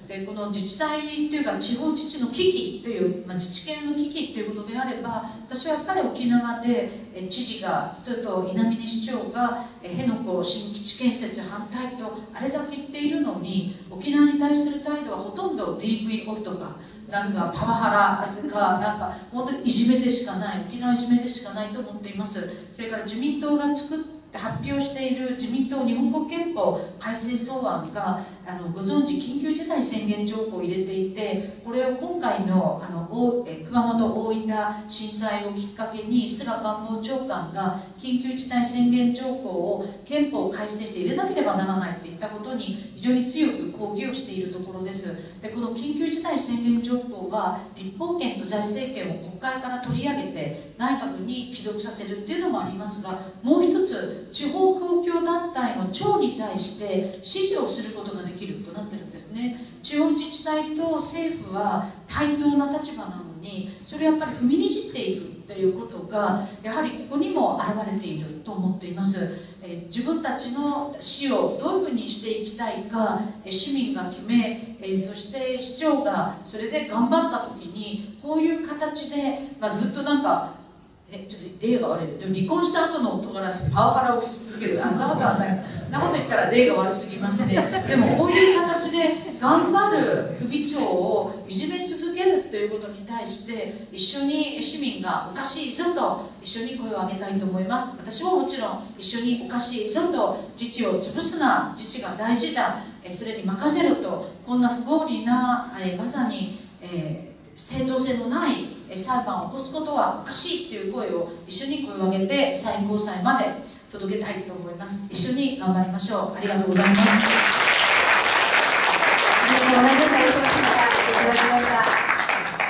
でこの自治体というか地方自治の危機という、まあ、自治権の危機ということであれば、私はやっぱり沖縄でえ知事がとと稲峰市長がえ辺野古新基地建設反対とあれだけ言っているのに、沖縄に対する態度はほとんど ディーブイ 夫とかなんかパワハラかなんか本当にいじめでしかない、沖縄いじめでしかないと思っています。それから自民党が作って発表している自民党日本国憲法改正草案があのご存知緊急事態宣言条項を入れていて、これを今回のあのえ熊本大分震災をきっかけに菅官房長官が緊急事態宣言条項を憲法を改正して入れなければならないといったことに非常に強く抗議をしているところです。でこの緊急事態宣言条項は立法権と財政権を国会から取り上げて内閣に帰属させるっていうのもありますが、もう一つ地方公共団体の長に対して指示をすることができるとなってるんですね。地方自治体と政府は対等な立場なのに、それをやっぱり踏みにじっているということがやはりここにも現れていると思っています。え自分たちの市をどういうふうにしていきたいかえ市民が決め、えそして市長がそれで頑張った時にこういう形で、まあ、ずっとなんかえちょっと例が悪い、でも離婚した後の男らしいパワハラを続ける、あんなことはない、そんなこと言ったら例が悪すぎますね。でもこういう形で頑張る首長をいじめ続けるということに対して一緒に市民がおかしいぞと一緒に声を上げたいと思います。私ももちろん一緒におかしいぞと、自治を潰すな、自治が大事だ、えそれに任せろと、こんな不合理なえまさに、えー正当性のない裁判を起こすことはおかしいという声を一緒に声を上げて最高裁まで届けたいと思います。一緒に頑張りましょう。ありがとうございます。 ありがとうございました。お忙しい中いただきました。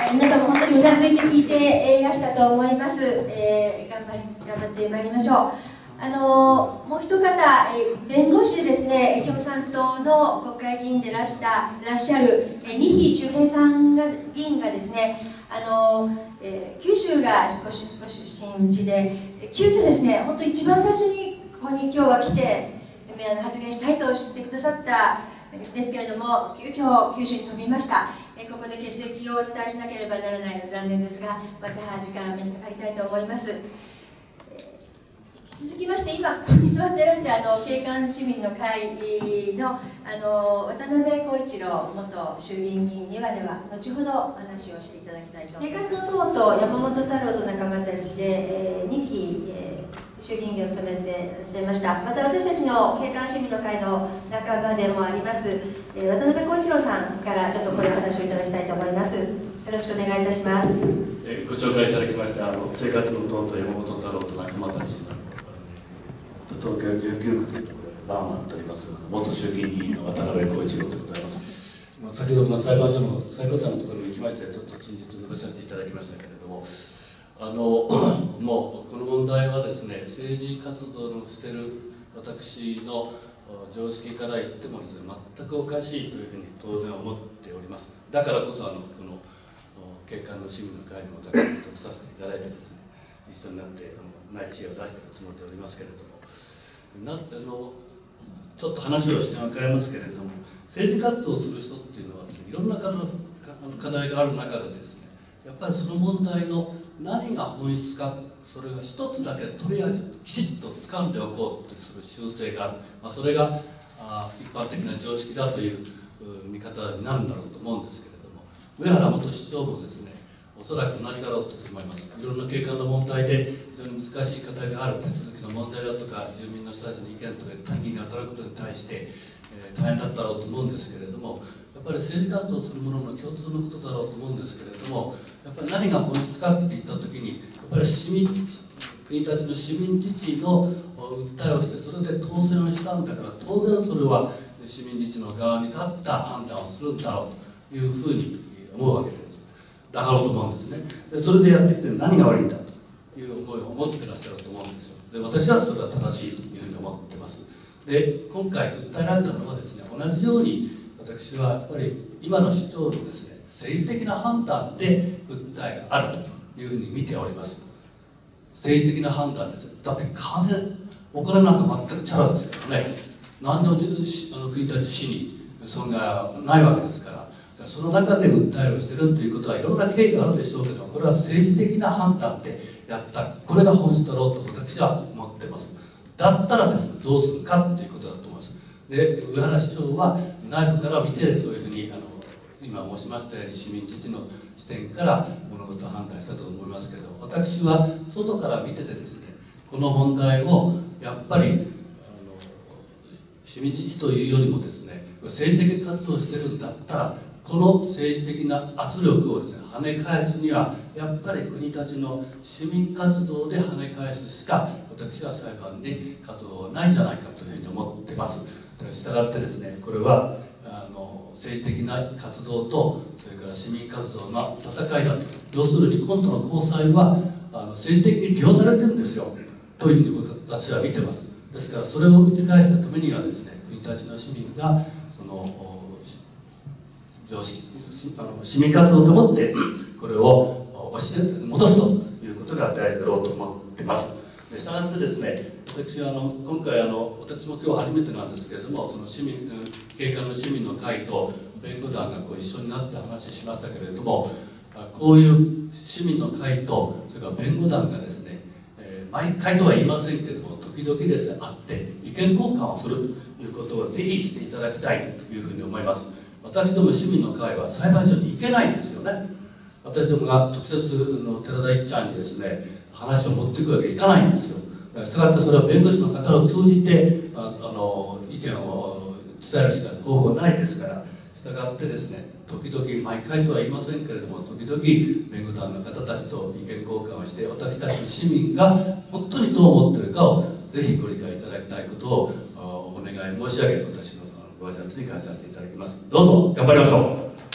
えー、皆さんも本当にうなずいて聞いていらしたと思います。えー、頑張り頑張ってまいりましょう。あのもう一方、え弁護士でですね、共産党の国会議員でいらしたらっしゃるえ二比周平さんが議員がですね、あの、えー、九州がご出身地で、急遽ですね、本当一番最初にここに今日は来て発言したいと知ってくださったんですけれども、急遽九州に飛びました。えここで欠席をお伝えしなければならないの残念ですが、また時間を目にかかりたいと思います。続きまして、今ここに座っていらしてあの景観市民の会のあの渡辺浩一郎元衆議院議員にはでは後ほどお話をしていただきたいと思います。生活の党と山本太郎と仲間たちで、えー、にき、えー、衆議院議員を務めていらっしゃいました。また私たちの景観市民の会の仲間でもあります、えー、渡辺浩一郎さんからちょっとこういう話をいただきたいと思います。よろしくお願いいたします。 えー、ご紹介いただきましたあの生活の党と山本太郎と仲間たちの東京じゅうきゅうくというところでバーマンとおります元衆議院議員の渡辺浩一郎でございます。先ほどの裁判所の最高裁のところに行きましてちょっと陳述述べさせていただきましたけれども、あのもうこの問題はですね、政治活動をしている私の常識から言ってもですね、全くおかしいというふうに当然思っております。だからこそあのこの景観の市民の会にもお互いに属させていただいてですね、一緒になってあの内知恵を出しているつもりでおりますけれども、なあのちょっと話をして変えますけれども、政治活動をする人っていうのはですね、いろんな課題がある中でですね、やっぱりその問題の何が本質か、それが一つだけとりあえずきちっと掴んでおこうとする習性がある、まあ、それがあ一般的な常識だという見方になるんだろうと思うんですけれども、上原元市長もですね、おそらく同じだろうと思います。いろんな景観の問題で非常に難しい課題がある、手続きの問題だとか住民の人たちの意見とか他人に当たることに対して、えー、大変だったろうと思うんですけれども、やっぱり政治活動する者の共通のことだろうと思うんですけれども、やっぱり何が本質かっていった時に、やっぱり市民国たちの市民自治の訴えをして、それで当選をしたんだから、当然それは市民自治の側に立った判断をするんだろうというふうに思うわけです。だろうと思うんですね。でそれでやってきて何が悪いんだという思いを持ってらっしゃると思うんですよ。で私はそれは正しいというふうに思ってます。で今回訴えられたのはですね、同じように私はやっぱり今の市長のですね、政治的な判断で訴えがあるというふうに見ております。政治的な判断です。だって金お金なんか全くチャラですからね、何でもあの国立市に損害はないわけですから、 その中で訴えをしているということはいろんな経緯があるでしょうけど、これは政治的な判断でやった、これが本質だろうと私は思っています。だったらですね、どうするかということだと思います。で、上原市長は内部から見てそういうふうにあの今申しましたように市民自治の視点から物事を判断したと思いますけど、私は外から見ててですね、この問題をやっぱりあの市民自治というよりもですね、政治的活動をしてるんだったら、この政治的な圧力をですね、跳ね返すにはやっぱり国たちの市民活動で跳ね返すしか私は裁判に活動はないんじゃないかというふうに思っています。したがってですね、これはあの政治的な活動とそれから市民活動の戦いだと。要するに今度の高裁はあの政治的に利用されてるんですよというふうに私は見てます。ですからそれを打ち返したためにはですね、国たちの市民がその常識あの市民活動でもってこれを押し戻すということが大事だろうと思っています。したがってですね、私はあの今回あの私も今日初めてなんですけれども、その市民警官の市民の会と弁護団がこう一緒になって話しましたけれども、こういう市民の会とそれから弁護団がですね、えー、毎回とは言いませんけれども時々ですね会って意見交換をするということをぜひしていただきたいというふうに思います。私ども市民の会は裁判所に行けないんですよね。私どもが直接の寺田一ちゃんにですね話を持っていくわけにいかないんですよ。したがってそれは弁護士の方を通じてああの意見を伝えるしか方法ないですから、したがってですね、時々毎回とは言いませんけれども時々弁護団の方たちと意見交換をして、私たちの市民が本当にどう思っているかをぜひご理解いただきたいことをお願い申し上げ、私のご挨拶に返させていただきます。どうぞ頑張りましょう。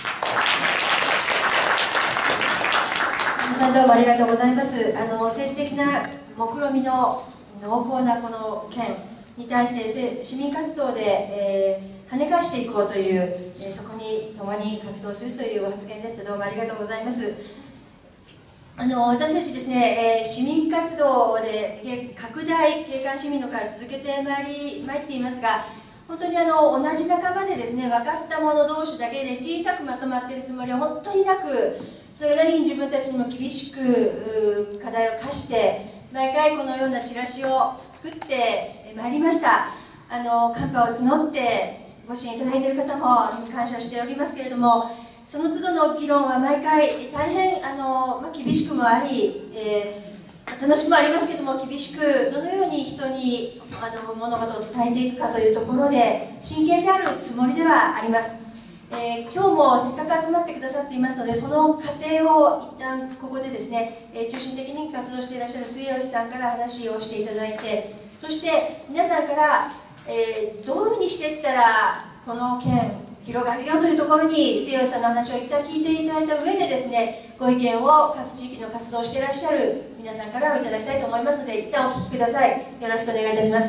皆さんどうもありがとうございます。あの政治的な目論見の濃厚なこの件に対して市民活動で、えー、跳ね返していこうという、えー、そこに共に活動するという発言でした。どうもありがとうございます。あの私たちですね、えー、市民活動で拡大警官市民の会を続けてまいりまいっていますが、本当にあの同じ仲間でですね、分かった者同士だけで小さくまとまっているつもりは本当になく、それなりに自分たちにも厳しく課題を課して毎回このようなチラシを作ってまいりました。あのカンパを募ってご支援いただいている方も感謝しておりますけれども、その都度の議論は毎回大変あの、まあ、厳しくもあり、えー、楽しくもありますけれども厳しくどのように人にあの物事を伝えていくかというところで真剣であるつもりではあります。えー、今日もせっかく集まってくださっていますので、その過程を一旦ここでですね、えー、中心的に活動していらっしゃる末吉さんから話をしていただいて、そして皆さんから、えー、どういうふうにしていったらこの件広がるよというところに末吉さんの話を一旦聞いていただいた上でですね、ご意見を各地域の活動をしていらっしゃる皆さんからいただきたいと思いますので、一旦お聞きください。よろしくお願いいたします。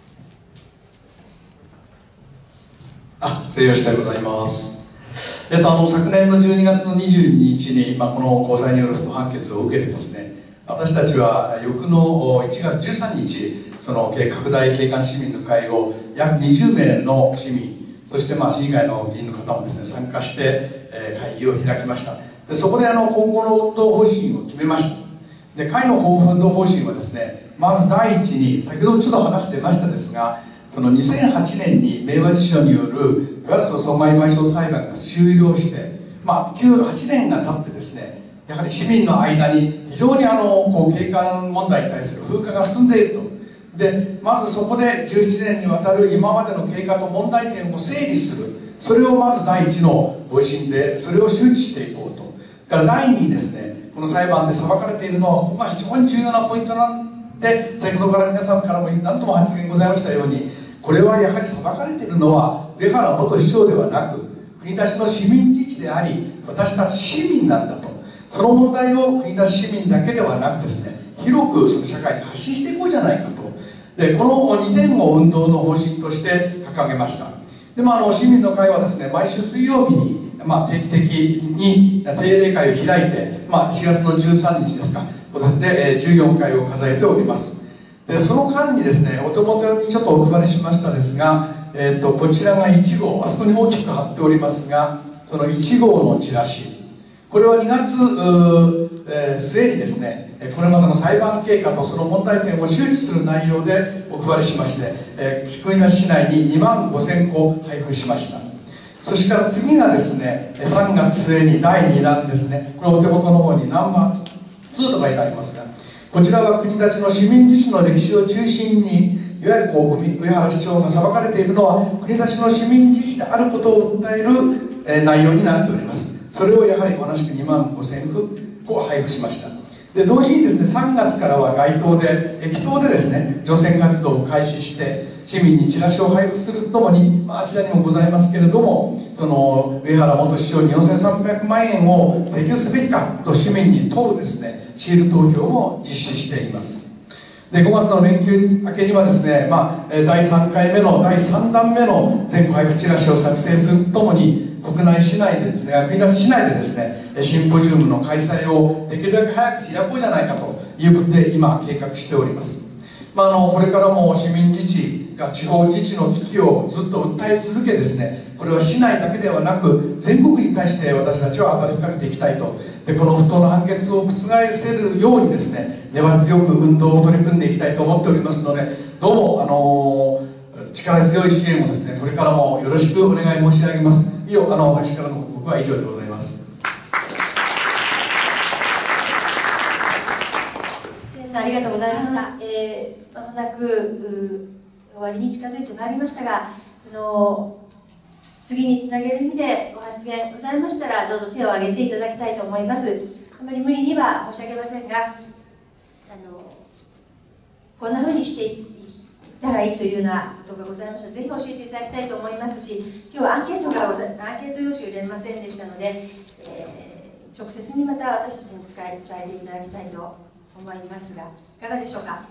あ、末吉でございます。えっと、あの昨年のじゅうにがつのにじゅうににちに、まあ、この高裁による不当判決を受けてですね、私たちは翌のいちがつじゅうさんにち、その拡大警官市民の会を約にじゅうめいの市民、そしてまあ市議会の議員の方もですね参加して、えー、会議を開きました。でそこであの今後の運動方針を決めました。で会の運動方針はですね、まず第一に先ほどちょっと話してましたですが、そのにせんはちねんに明和辞書によるいわゆる損害賠償裁判が終了して、まあ、きゅう、はちねんが経ってですね、やはり市民の間に非常にあのこう警官問題に対する風化が進んでいると。でまずそこでじゅうななねんにわたる今までの経過と問題点を整理する、それをまず第一の方針でそれを周知していこうと。から第二にですね、この裁判で裁かれているのはここが非常に重要なポイントなんで、先ほどから皆さんからも何度も発言ございましたように、これはやはり裁かれているのは上原元市長ではなく国立の市民自治であり、私たち市民なんだと。その問題を国立市民だけではなくですね、広くその社会に発信していこうじゃないかと。でこのにてんを運動の方針として掲げました。で、まあ、あの市民の会はですね、毎週水曜日に、まあ、定期的に定例会を開いて、まあ、しがつのじゅうさんにちですか、でじゅうよんかいを数えております。でその間にですね、お手元にちょっとお配りしましたですが、えー、とこちらがいちごう、あそこに大きく貼っておりますが、 そのいち号のチラシ、これはにがつ、えー、末にですね、これまでの裁判経過とその問題点を周知する内容でお配りしまして、えー、国立市内ににまんごせんこ配布しました。そしてから次がですね、さんがつ末にだいにだんですね。これお手元の方にナンバーツーと書いてありますが、こちらは国立の市民自治の歴史を中心に、いわゆるこう上原市長が裁かれているのは国立の市民自治であることを訴える、えー、内容になっております。それをやはり同じくにまんごせんふを配布しました。で同時にですね、さんがつからは街頭で駅頭でですね、除染活動を開始して市民にチラシを配布するとともに、まあ、あちらにもございますけれども、その上原元市長によんせんさんびゃくまんえんを請求すべきかと市民に問うですね、シール投票も実施しています。でごがつの連休明けにはですね、まあ、だいさんかいめのだいさんだんめの全国配布チラシを作成するとともに、国内市内でですね、国立市内でですね、シンポジウムの開催をできるだけ早く開こうじゃないかということで今計画しております。まあ、あのこれからも市民自治が地方自治の危機をずっと訴え続けですね、これは市内だけではなく全国に対して私たちは働きかけていきたいと。でこの不当な判決を覆せるようにですね、粘り強く運動を取り組んでいきたいと思っておりますので、どうも、あのー、力強い支援をですね、これからもよろしくお願い申し上げます。以上、あの私からの報告は以上でございます。 先生、ありがとうございました。えー、まもなく終わりに近づいてまいりましたが、あの次につなげる意味でご発言ございましたら、どうぞ手を挙げていただきたいと思います。あまり無理には申し上げませんが、あのこんなふうにしていったらいいというようなことがございましたら、ぜひ教えていただきたいと思いますし、今日はアンケートがございアンケート用紙を入れませんでしたので、えー、直接にまた私たちに伝え伝えていただきたいと思いますが、いかがでしょうか。よ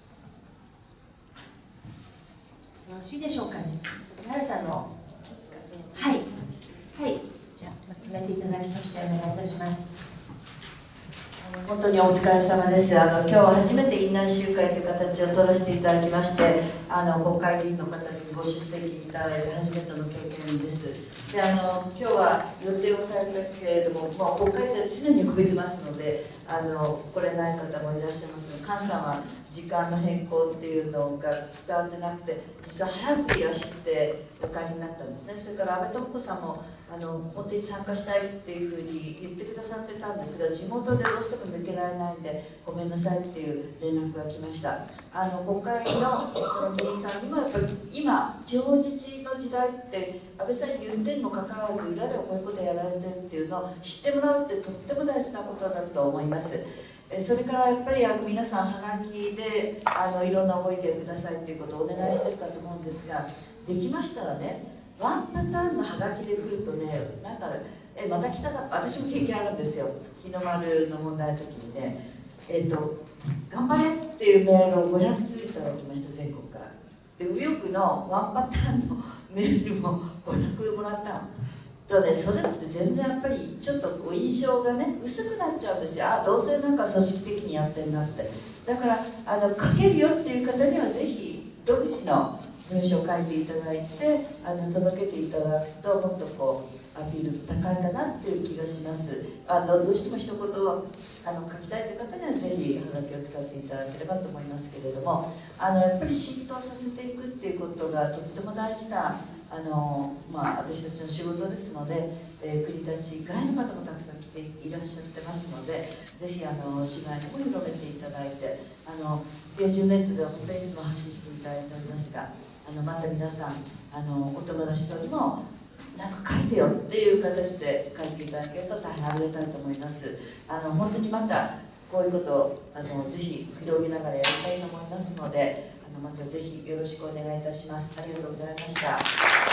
ろしいでしょうかね。上原さんのはいはいじゃあまとめていただきましてお願いいたします。 本当にお疲れ様です。あの今日は初めて院内集会という形を取らせていただきまして、あの国会議員の方にご出席いただいて初めての経験です。であの今日は予定をされたけれども、まあ、国会って常に動いてますので、あの来れない方もいらっしゃいますが、菅さんは時間の変更っていうのが伝わってなくて、実は早くいらしてお帰りになったんですね。それから安倍智子さんもあの本当に参加したいっていうふうに言ってくださってたんですが、地元でどうしても抜けられないんでごめんなさいっていう連絡が来ました。あの国会のその議員さんにもやっぱり今地方自治の時代って安倍さんに言ってるにもかかわらず裏ではこういうことやられてるっていうのを知ってもらうってとっても大事なことだと思います。それからやっぱりあの皆さんはがきであのいろんなご意見くださいということをお願いしてるかと思うんですが、できましたらね、ワンパターンのはがきで来るとね、なんかえまた来たか、私も経験あるんですよ。日の丸の問題の時にね、えっ、ー、と頑張れっていうメールをごひゃくついただきました、全国から。で右翼のワンパターンのメールもごひゃくもらったの。だからね、それって全然やっぱりちょっとこう印象がね薄くなっちゃうんですよ。あ、どうせなんか組織的にやってるなって。だからあの書けるよっていう方にはぜひ独自の文章を書いていただいてあの届けていただくともっとこうアピール高いかなっていう気がします。あのどうしても一言をあの書きたいという方にはぜひはがきを使っていただければと思いますけれども、あのやっぱり浸透させていくっていうことがとっても大事なあの、まあ、私たちの仕事ですので、えー、国立以外の方もたくさん来ていらっしゃってますので、ぜひあの市外にも広めていただいて、あのページネットでは本当にいつも発信していただいておりますが、あのまた皆さんあのお友達とにもなんか書いてよっていう形で書いていただけると大変ありがたいと思います。あの本当にまたこういうことをあのぜひ広げながらやりたいと思いますので、あのまたぜひよろしくお願いいたします。ありがとうございました。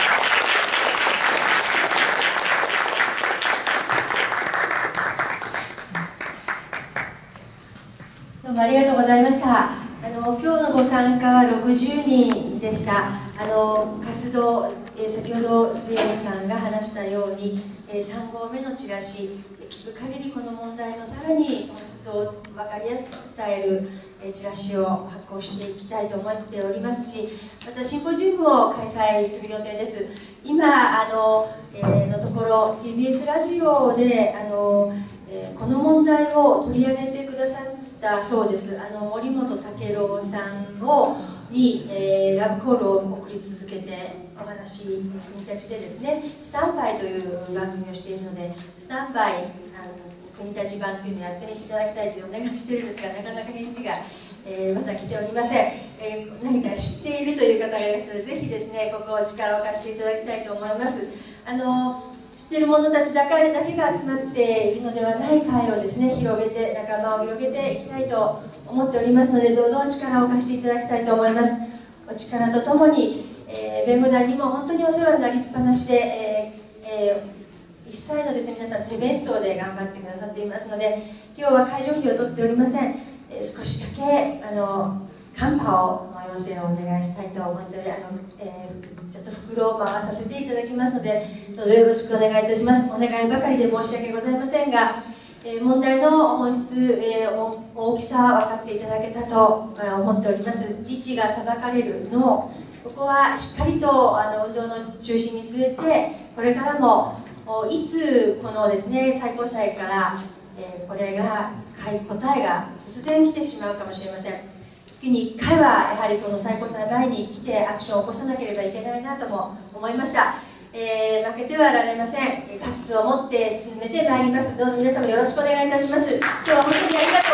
どうもありがとうございました。あの今日のご参加はろくじゅうにんでした。あの活動、えー、先ほど杉谷さんが話したように、 さん号目のチラシ、できる限りこの問題のさらに本質を分かりやすく伝えるチラシを発行していきたいと思っておりますし、またシンポジウムを開催する予定です。今あの、えー、のところ ティービーエス ラジオであの、えー、この問題を取り上げてくださったそうです。あの森本武郎さんをに、えー、ラブコールを送り続けてお話、国立でですね、スタンバイという番組をしているので、スタンバイ、あの国立版というのをやっていただきたいというお願いしているんですが、なかなか返事が、えー、まだ来ておりません。えー、何か知っているという方がいらっしゃるので、ぜひですね、ここを力を貸していただきたいと思います。あの知っている者たちだけだけが集まっているのではない会をですね、広げて、仲間を広げていきたいと思っておりますので、どうぞ力を貸していただきたいと思います。お力とともに、えー、弁護団にも本当にお世話になりっぱなしで、えーえー、一切のですね、皆さん手弁当で頑張ってくださっていますので、今日は会場費を取っておりません。えー、少しだけあのカンパをの要請をお願いしたいと思っており、あの、えー、ちょっと袋を回させていただきますので、どうぞよろしくお願いいたします。お願いばかりで申し訳ございませんが、えー、問題の本質、えー、大きさは分かっていただけたと思っております。自治が裁かれるの、ここはしっかりとあの運動の中心に据えて、これからもいつこのですね、最高裁から、えー、これが答えが突然来てしまうかもしれません。月にいっかいはやはりこの最高裁前に来てアクションを起こさなければいけないなとも思いました。えー、負けてはられません。ガッツを持って進めてまいります。どうぞ皆様よろしくお願いいたします。今日は本当にありがとう